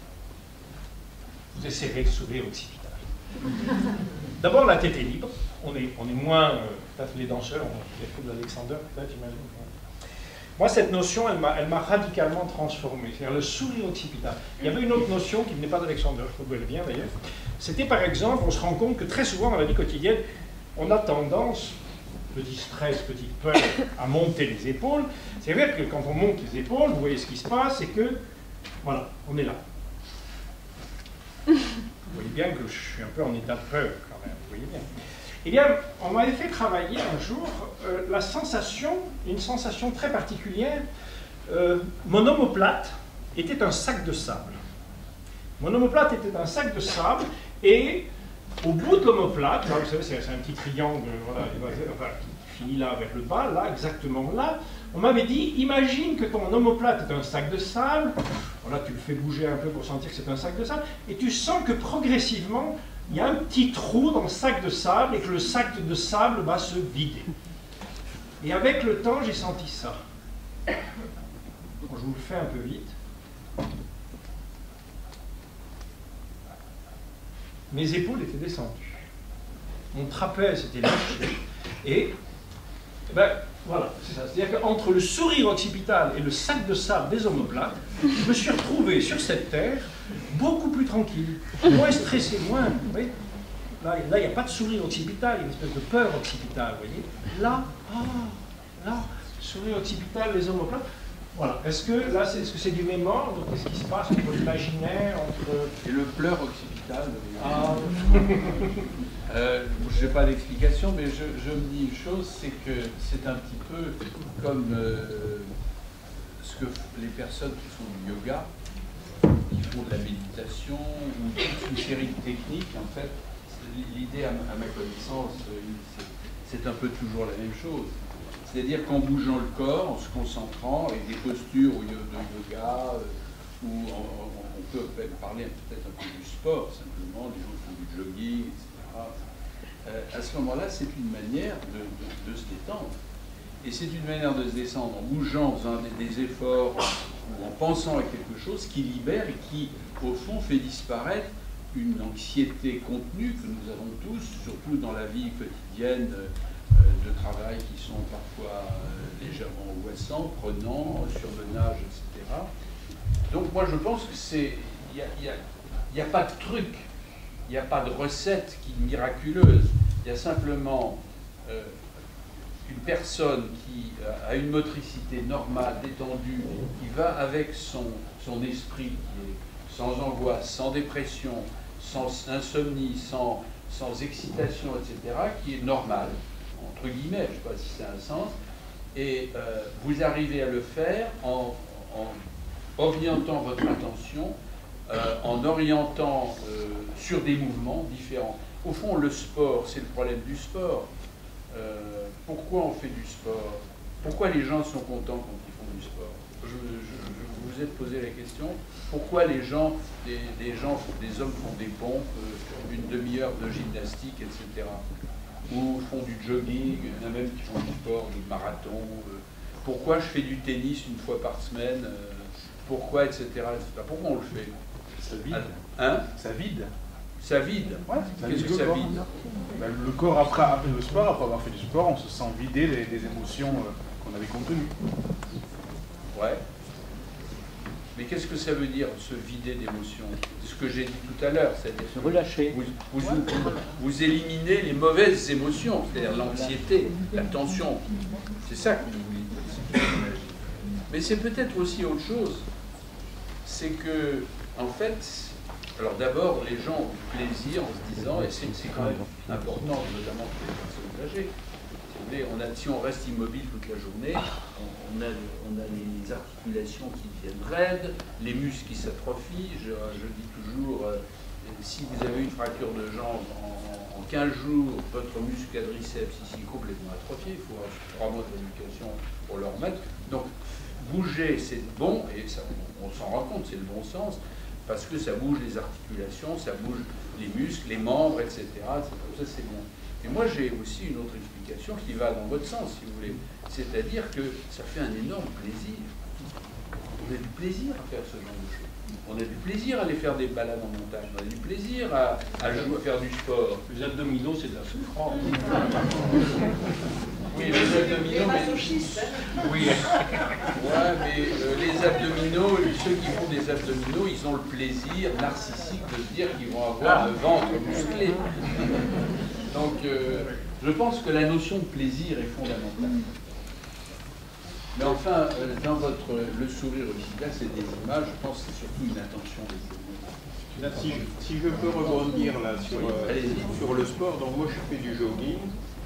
vous essayerez de sourire occipital. D'abord, la tête est libre. On est, on est moins, euh, peut-être les danseurs, on les fous de l'Alexander, peut-être, j'imagine. Moi, cette notion, elle m'a radicalement transformé. C'est-à-dire le sourire occipital. Il y avait une autre notion qui venait pas d'Alexander, je trouve qu'elle vient d'ailleurs. C'était par exemple, on se rend compte que très souvent dans la vie quotidienne, on a tendance, petit stress, petite peur, à monter les épaules. C'est vrai que quand on monte les épaules, vous voyez ce qui se passe, c'est que, voilà, on est là. Vous voyez bien que je suis un peu en état de peur quand même, vous voyez bien. Eh bien, on m'avait fait travailler un jour euh, la sensation, une sensation très particulière. Euh, mon omoplate était un sac de sable. Mon omoplate était un sac de sable et au bout de l'omoplate, vous savez, c'est un petit triangle voilà, enfin, qui finit là vers le bas, là, exactement là, on m'avait dit, imagine que ton omoplate est un sac de sable, voilà, tu le fais bouger un peu pour sentir que c'est un sac de sable, et tu sens que progressivement, il y a un petit trou dans le sac de sable et que le sac de sable va se vider. Et avec le temps, j'ai senti ça. Bon, je vous le fais un peu vite. Mes épaules étaient descendues. Mon trapèze était lâché. Et, ben, voilà, c'est ça. C'est-à-dire qu'entre le sourire occipital et le sac de sable des omoplates, je me suis retrouvé sur cette terre beaucoup plus tranquille, moins stressé, moins. Vous voyez, là, il n'y a pas de sourire occipital, il y a une espèce de peur occipitale, vous voyez. Là, ah, là, sourire occipital, les omoplates. Voilà. Est-ce que là, c'est -ce que c'est du même ordre? Qu'est-ce qui se passe entre l'imaginaire, entre... Et le pleur occipital. Ah. euh, je n'ai pas d'explication, mais je, je me dis une chose, c'est que c'est un petit peu comme euh, ce que les personnes qui font du yoga, qui font de la méditation, ou toute une série de techniques, en fait, l'idée, à, à ma connaissance, c'est un peu toujours la même chose. C'est-à-dire qu'en bougeant le corps, en se concentrant, avec des postures de yoga, euh, ou on, on peut même parler peut-être un peu du sport, simplement, les gens qui font du jogging, et cetera. Euh, à ce moment-là, c'est une manière de, de, de se détendre. Et c'est une manière de se descendre en bougeant, en faisant des, des efforts, ou en pensant à quelque chose qui libère et qui, au fond, fait disparaître une anxiété contenue que nous avons tous, surtout dans la vie quotidienne, de travail qui sont parfois euh, légèrement intéressant, prenant, surmenage, et cetera. Donc moi je pense que c'est, il n'y a, y a, y a pas de truc, il n'y a pas de recette qui est miraculeuse. Il y a simplement euh, une personne qui a une motricité normale, détendue, qui va avec son, son esprit, qui est sans angoisse, sans dépression, sans insomnie, sans, sans excitation, et cetera, qui est normal, entre guillemets, je ne sais pas si c'est un sens, et euh, vous arrivez à le faire en, en orientant votre attention, euh, en orientant euh, sur des mouvements différents. Au fond, le sport, c'est le problème du sport. Euh, pourquoi on fait du sport? Pourquoi les gens sont contents quand ils font du sport? je, je, je vous ai posé la question. Pourquoi les gens, des, des gens, des hommes font des pompes, euh, une demi-heure de gymnastique, et cetera. Ou font du jogging, il y en a même qui font du sport, du marathon. Euh, pourquoi je fais du tennis une fois par semaine? euh, Pourquoi, et cetera, et cetera. Pourquoi on le fait? Ça vide. Hein? Ça vide. Ça vide. Ouais, Qu'est-ce que ça vide? Ben, le corps, après, après le sport, après avoir fait du sport, on se sent vider des, des émotions euh, qu'on avait contenues. Ouais. Mais qu'est-ce que ça veut dire, se vider d'émotions? C'est ce que j'ai dit tout à l'heure. Se relâcher. Vous, vous, vous, vous éliminez les mauvaises émotions, c'est-à-dire l'anxiété, la tension. C'est ça que vous voulez. Mais c'est peut-être aussi autre chose. C'est que, en fait, alors d'abord, les gens ont du plaisir en se disant, et c'est quand même important, notamment pour les personnes âgées, on a, si on reste immobile toute la journée, on, on, a, on a les articulations qui deviennent raides, les muscles qui s'atrophient. Je, je dis toujours, euh, si vous avez une fracture de jambe en, en quinze jours, votre muscle quadriceps ici est complètement atrophié, il faut trois mois de rééducation pour le remettre. Donc bouger, c'est bon, et ça, on, on s'en rend compte, c'est le bon sens, parce que ça bouge les articulations, ça bouge les muscles, les membres, et cetera. Ça, c'est bon. Et moi, j'ai aussi une autre explication qui va dans votre sens, si vous voulez. C'est-à-dire que ça fait un énorme plaisir. On a du plaisir à faire ce genre de choses. On a du plaisir à aller faire des balades en montagne. On a du plaisir à, à, jouer, à faire du sport. Les abdominaux, c'est de la souffrance. Oui, les abdominaux, mais... Oui. Ouais, mais euh, les abdominaux, ceux qui font des abdominaux, ils ont le plaisir narcissique de se dire qu'ils vont avoir le ventre musclé. Donc, euh, je pense que la notion de plaisir est fondamentale. Mais enfin, euh, dans votre le sourire aussi, là, c'est des images, je pense que c'est surtout une intention des Si je, si je peux rebondir là sur, oui, euh, sur le sport, donc moi je fais du jogging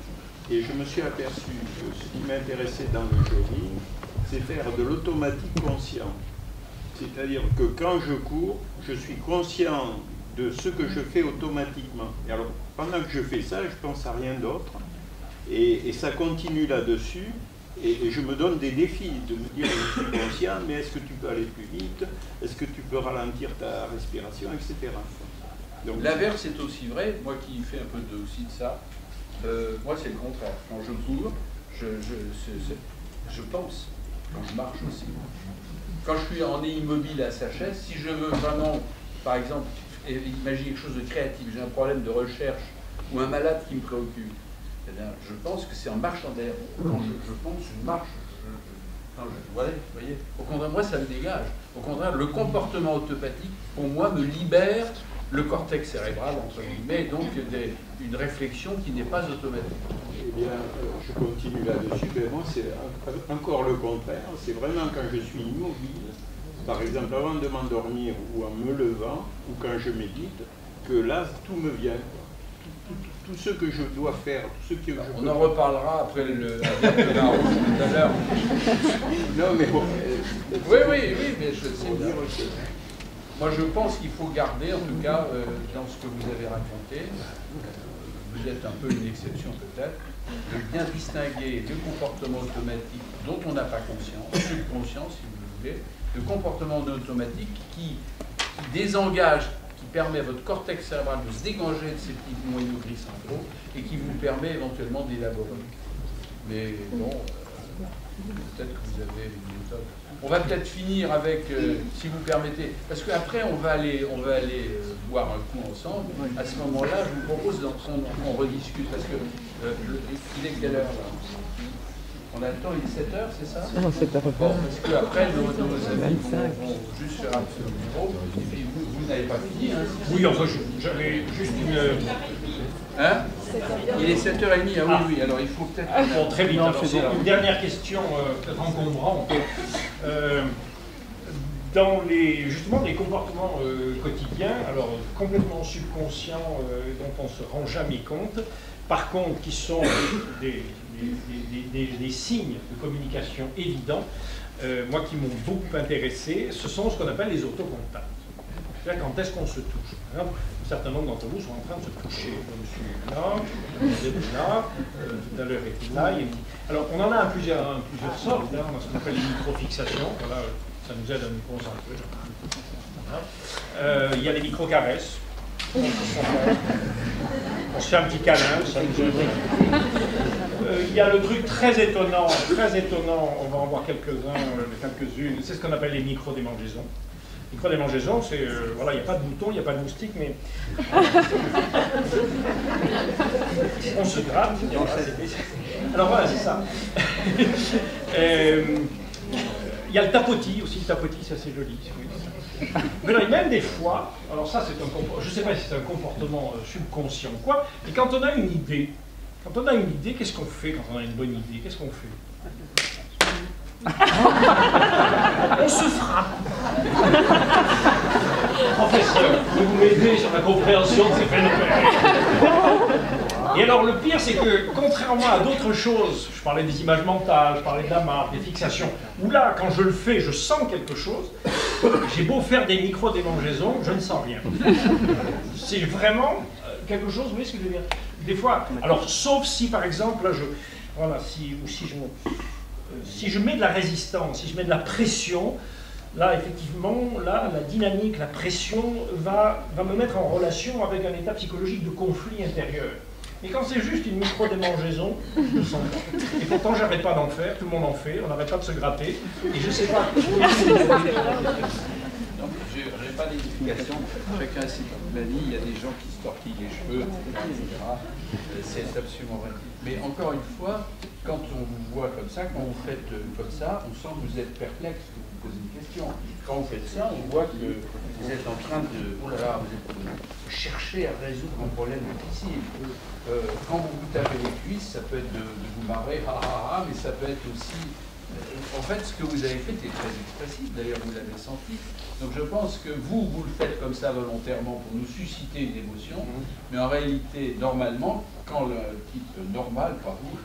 et je me suis aperçu que ce qui m'intéressait dans le jogging, c'est faire de l'automatique conscient. C'est-à-dire que quand je cours, je suis conscient de ce que je fais automatiquement. Et alors, pendant que je fais ça, je pense à rien d'autre. Et, et ça continue là-dessus. Et, et je me donne des défis de me dire, je suis conscient, mais est-ce que tu peux aller plus vite? Est-ce que tu peux ralentir ta respiration, et cetera. L'inverse est aussi vrai. Moi qui fais un peu de, aussi de ça, euh, moi c'est le contraire. Quand je cours, je, je, je, je pense. Quand je marche aussi. Quand je suis en immobile à sa chaise, si je veux vraiment, par exemple, imaginer quelque chose de créatif, j'ai un problème de recherche ou un malade qui me préoccupe, eh bien, je pense que c'est en marchant d'air. Quand je, je pense, je marche. Je, je, quand je, voilà, vous voyez. Au contraire, moi, ça me dégage. Au contraire, le comportement autopathique, pour moi, me libère le cortex cérébral, entre guillemets, et donc des, une réflexion qui n'est pas automatique. Eh bien, euh, je continue là-dessus. Ben, moi, c'est encore le contraire. C'est vraiment quand je suis immobile, par exemple avant de m'endormir ou en me levant, ou quand je médite, que là, tout me vient. Tout, tout, tout ce que je dois faire, tout ce que je On peux en faire. reparlera après le, le tout à l'heure. Non, mais bon, euh, Oui, oui, oui, mais je sais pour bien. dire que... Moi, je pense qu'il faut garder, en tout cas, euh, dans ce que vous avez raconté, euh, vous êtes un peu une exception peut-être, de bien distinguer le comportement automatique dont on n'a pas conscience, subconscient si vous le voulez, le comportement automatique qui, qui désengage, qui permet à votre cortex cérébral de se dégager de ces petits noyaux gris centraux et qui vous permet éventuellement d'élaborer. Mais bon, euh, peut-être que vous avez une méthode. On va peut-être finir avec, euh, si vous permettez, parce qu'après on va aller, on va aller euh, boire un coup ensemble. À ce moment-là, je vous propose qu'on on rediscute, parce que euh, je, il est quelle heure là? On a le temps, il est sept heures, c'est ça? Non, sept heures Bon, parce qu'après, nos, nos amis vont, vont juste faire un petit numéro. Et puis vous, vous n'avez pas fini, hein? Oui, enfin, j'avais juste une... Hein? Il est sept heures trente, ah oui, oui, alors il faut peut-être... Bon, très vite, alors, c'est une dernière question, euh, peut-être encombrante. Euh, dans les, justement, les comportements euh, quotidiens, alors complètement subconscients, euh, dont on ne se rend jamais compte, par contre, qui sont des, des, des, des, des signes de communication évidents, euh, moi qui m'ont beaucoup intéressé, ce sont ce qu'on appelle les autocontacts. C'est-à-dire quand est-ce qu'on se touche. Par exemple, un certain nombre d'entre vous sont en train de se toucher. Je suis là, vous êtes là, euh, tout à l'heure était là. Et... Alors, on en a un plusieurs, un, plusieurs sortes. Hein. On a ce qu'on appelle les micro-fixations. Voilà, ça nous aide à nous concentrer. Voilà. Euh, il y a les micro-caresses. On, on se fait un petit câlin, ça nous aide. Euh, il y a le truc très étonnant, très étonnant, on va en voir quelques-uns, euh, quelques-unes, c'est ce qu'on appelle les micro-démangeaisons. Micro-démangeaisons, c'est, euh, voilà, il n'y a pas de bouton, il n'y a pas de moustique, mais on se gratte. Alors voilà, c'est ça. euh, il y a le tapotis aussi, le tapotis, c'est assez joli. Mais là, même des fois, alors ça, c'est un, je ne sais pas si c'est un comportement euh, subconscient ou quoi, mais quand on a une idée, quand on a une idée, qu'est-ce qu'on fait quand on a une bonne idée? Qu'est-ce qu'on fait? On se frappe. Professeur, vous m'aidez sur la compréhension de ces phénomènes. Et alors le pire, c'est que contrairement à d'autres choses, je parlais des images mentales, je parlais de la marque, des fixations, où là, quand je le fais, je sens quelque chose, j'ai beau faire des micro-démangeaisons, je ne sens rien. C'est vraiment quelque chose, vous voyez ce que je veux dire? Des fois, alors sauf si par exemple, là, je, voilà, si, ou si je, euh, si je mets de la résistance, si je mets de la pression, là, effectivement, là, la dynamique, la pression va, va me mettre en relation avec un état psychologique de conflit intérieur. Mais quand c'est juste une micro-démangeaison, je ne sens pas. Et pourtant, j'arrête pas d'en faire, tout le monde en fait, on n'arrête pas de se gratter, et je ne sais pas. Non, je n'ai pas d'explication. Chacun a ses maladies, il y a des gens qui se tortillent les cheveux, et cetera. C'est absolument vrai. Mais encore une fois, quand on vous voit comme ça, quand vous faites comme ça, on sent que vous êtes perplexe, que vous posez une question. Quand vous faites ça, on voit que vous êtes en train de, oh là là, vous êtes, de chercher à résoudre un problème difficile. Euh, quand vous vous tapez les cuisses, ça peut être de, de vous marrer, ah, ah, ah, mais ça peut être aussi... Euh, en fait, ce que vous avez fait est très expressif, d'ailleurs vous l'avez senti. Donc je pense que vous, vous le faites comme ça volontairement pour nous susciter une émotion, mais en réalité, normalement, quand le type normal, pas vous,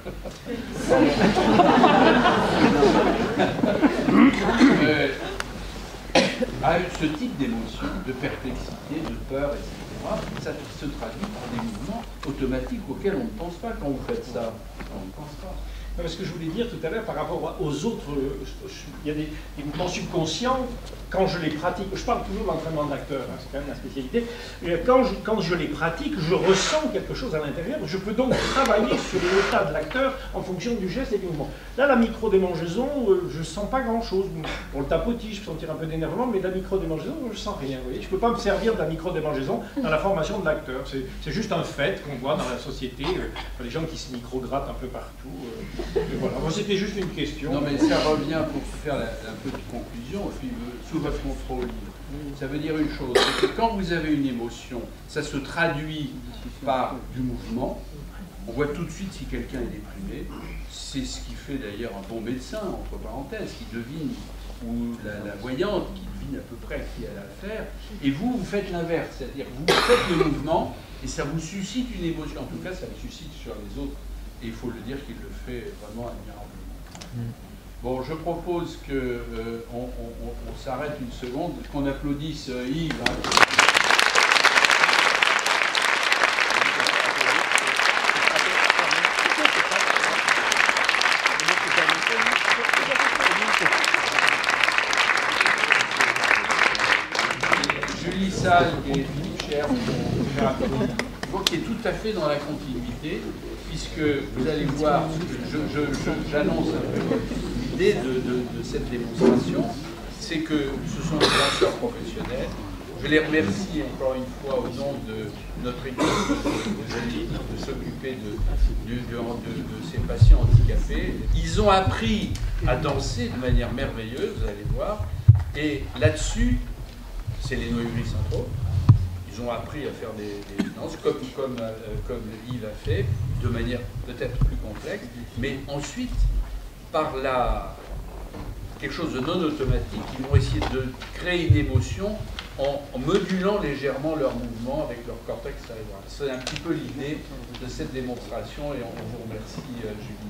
euh, a eu ce type d'émotion, de perplexité, de peur, et cetera, ça se traduit par des mouvements automatiques auxquels on ne pense pas quand vous faites ça. On ne pense pas. Non, ce que je voulais dire tout à l'heure par rapport aux autres, il y a des, des mouvements subconscients, quand je les pratique, je parle toujours de l'entraînement de l'acteur, hein, c'est quand même la spécialité, quand je, quand je les pratique, je ressens quelque chose à l'intérieur, je peux donc travailler sur l'état de l'acteur en fonction du geste et du mouvement. Là, la micro-démangeaison, euh, je ne sens pas grand-chose. Pour le tapotis, je peux sentir un peu d'énervement, mais la micro-démangeaison, je ne sens rien. Vous voyez, je ne peux pas me servir de la micro-démangeaison dans la formation de l'acteur. C'est juste un fait qu'on voit dans la société, euh, les gens qui se micro-grattent un peu partout. Euh, Et voilà, c'était juste une question. Non, mais ça revient pour faire la, un peu de conclusion, puis, sous votre contrôle. Ça veut dire une chose, c'est que quand vous avez une émotion, ça se traduit par du mouvement. On voit tout de suite si quelqu'un est déprimé. C'est ce qui fait d'ailleurs un bon médecin, entre parenthèses, qui devine, ou la, la voyante qui devine à peu près à qui elle a affaire. Et vous, vous faites l'inverse, c'est-à-dire vous faites le mouvement et ça vous suscite une émotion. En tout cas, ça le suscite sur les autres. Et il faut le dire qu'il le fait vraiment admirablement. Bon, je propose qu'on euh, on, on, on s'arrête une seconde, qu'on applaudisse euh, Yves. Hein. Julie Salle et Philippe Cher, qui est tout à fait dans la continuité, puisque vous allez voir, j'annonce un peu l'idée de, de, de cette démonstration, c'est que ce sont des danseurs professionnels. Je les remercie encore une fois au nom de notre équipe de, de s'occuper de, de, de, de, de ces patients handicapés. Ils ont appris à danser de manière merveilleuse, vous allez voir, et là-dessus, c'est les noyauries centraux. Ils ont appris à faire des, des danses, comme, comme, euh, comme Yves a fait, de manière peut-être plus complexe, mais ensuite, par la, quelque chose de non automatique, ils vont essayer de créer une émotion en, en modulant légèrement leurs mouvements avec leur cortex cérébral. C'est un petit peu l'idée de cette démonstration, et on, on vous remercie, euh, Julie.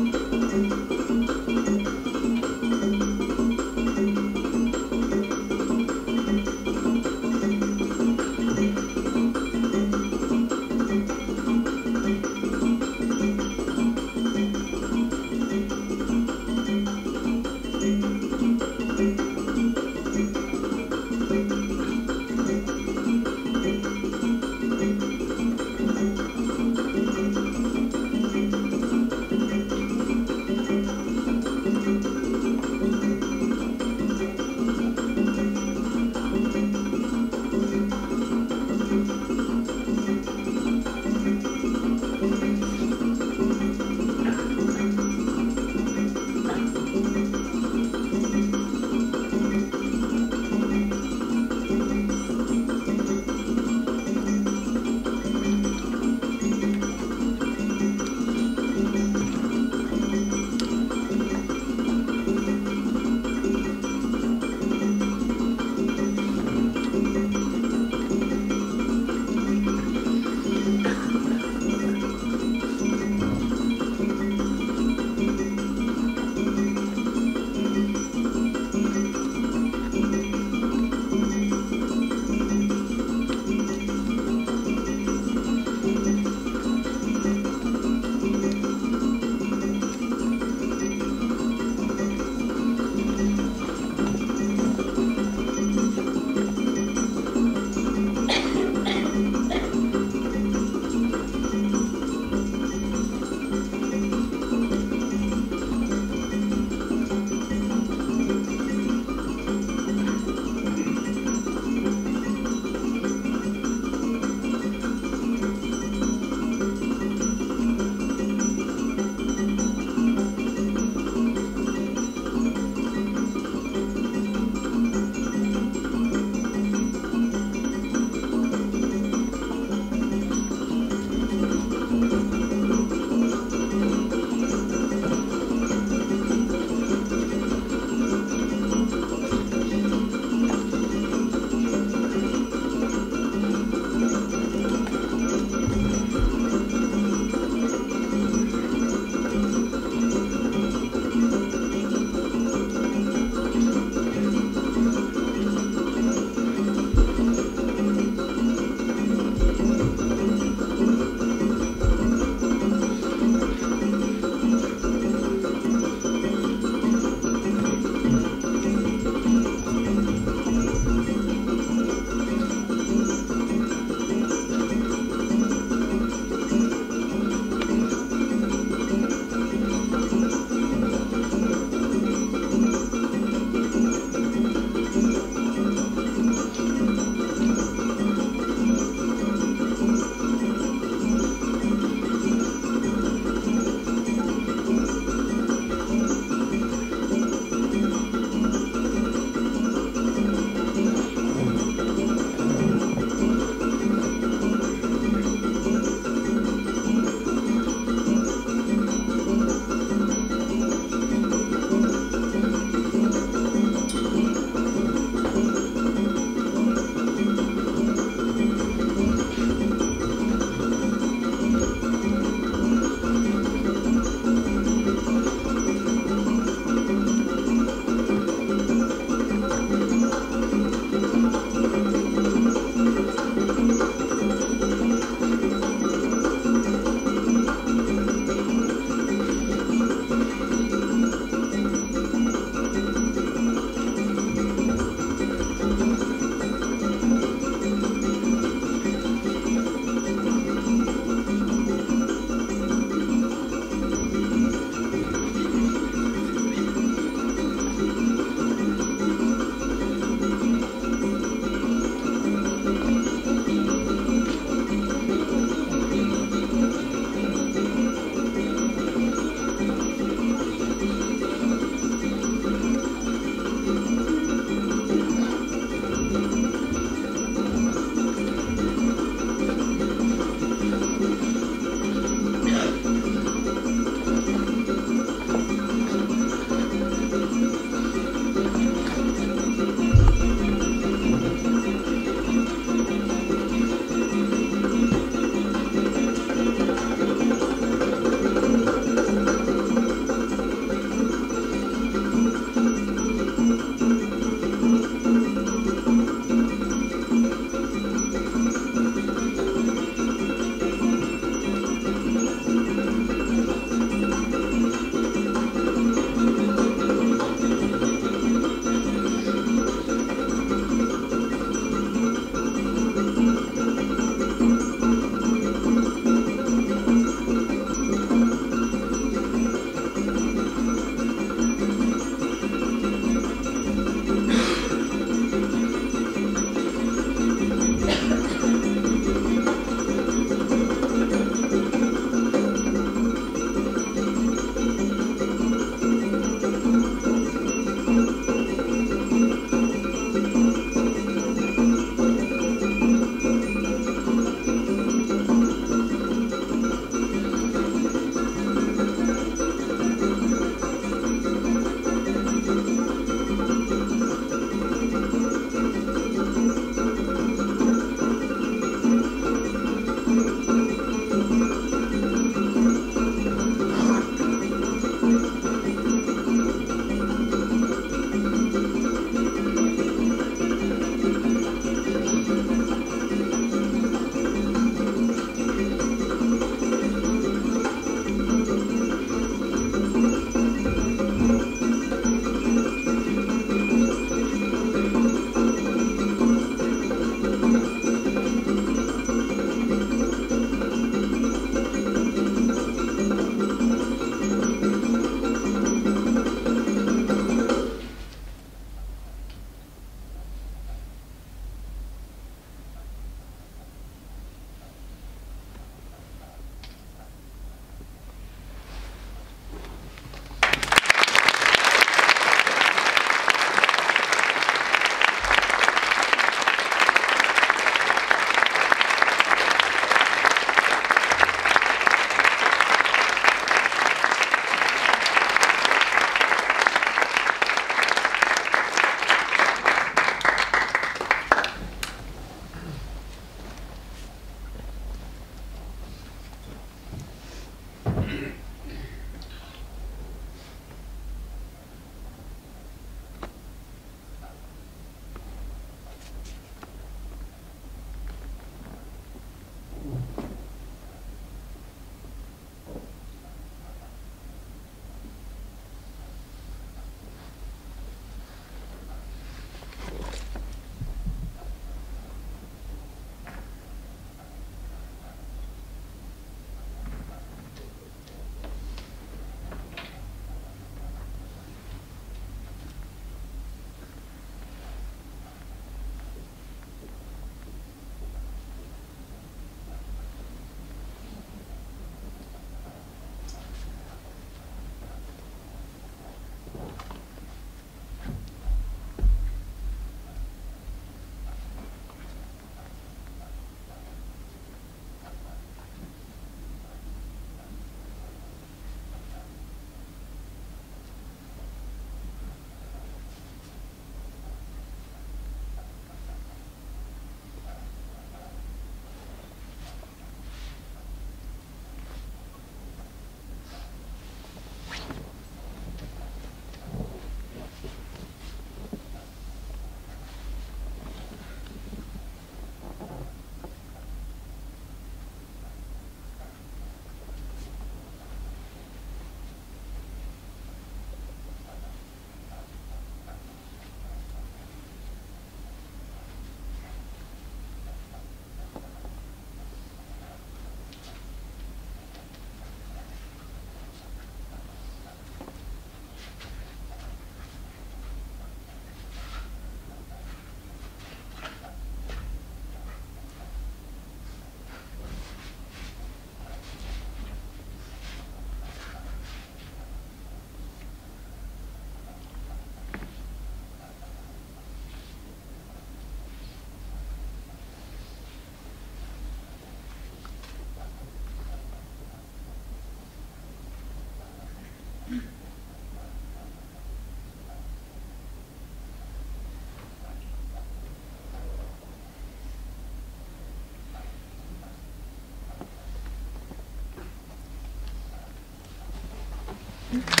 Merci.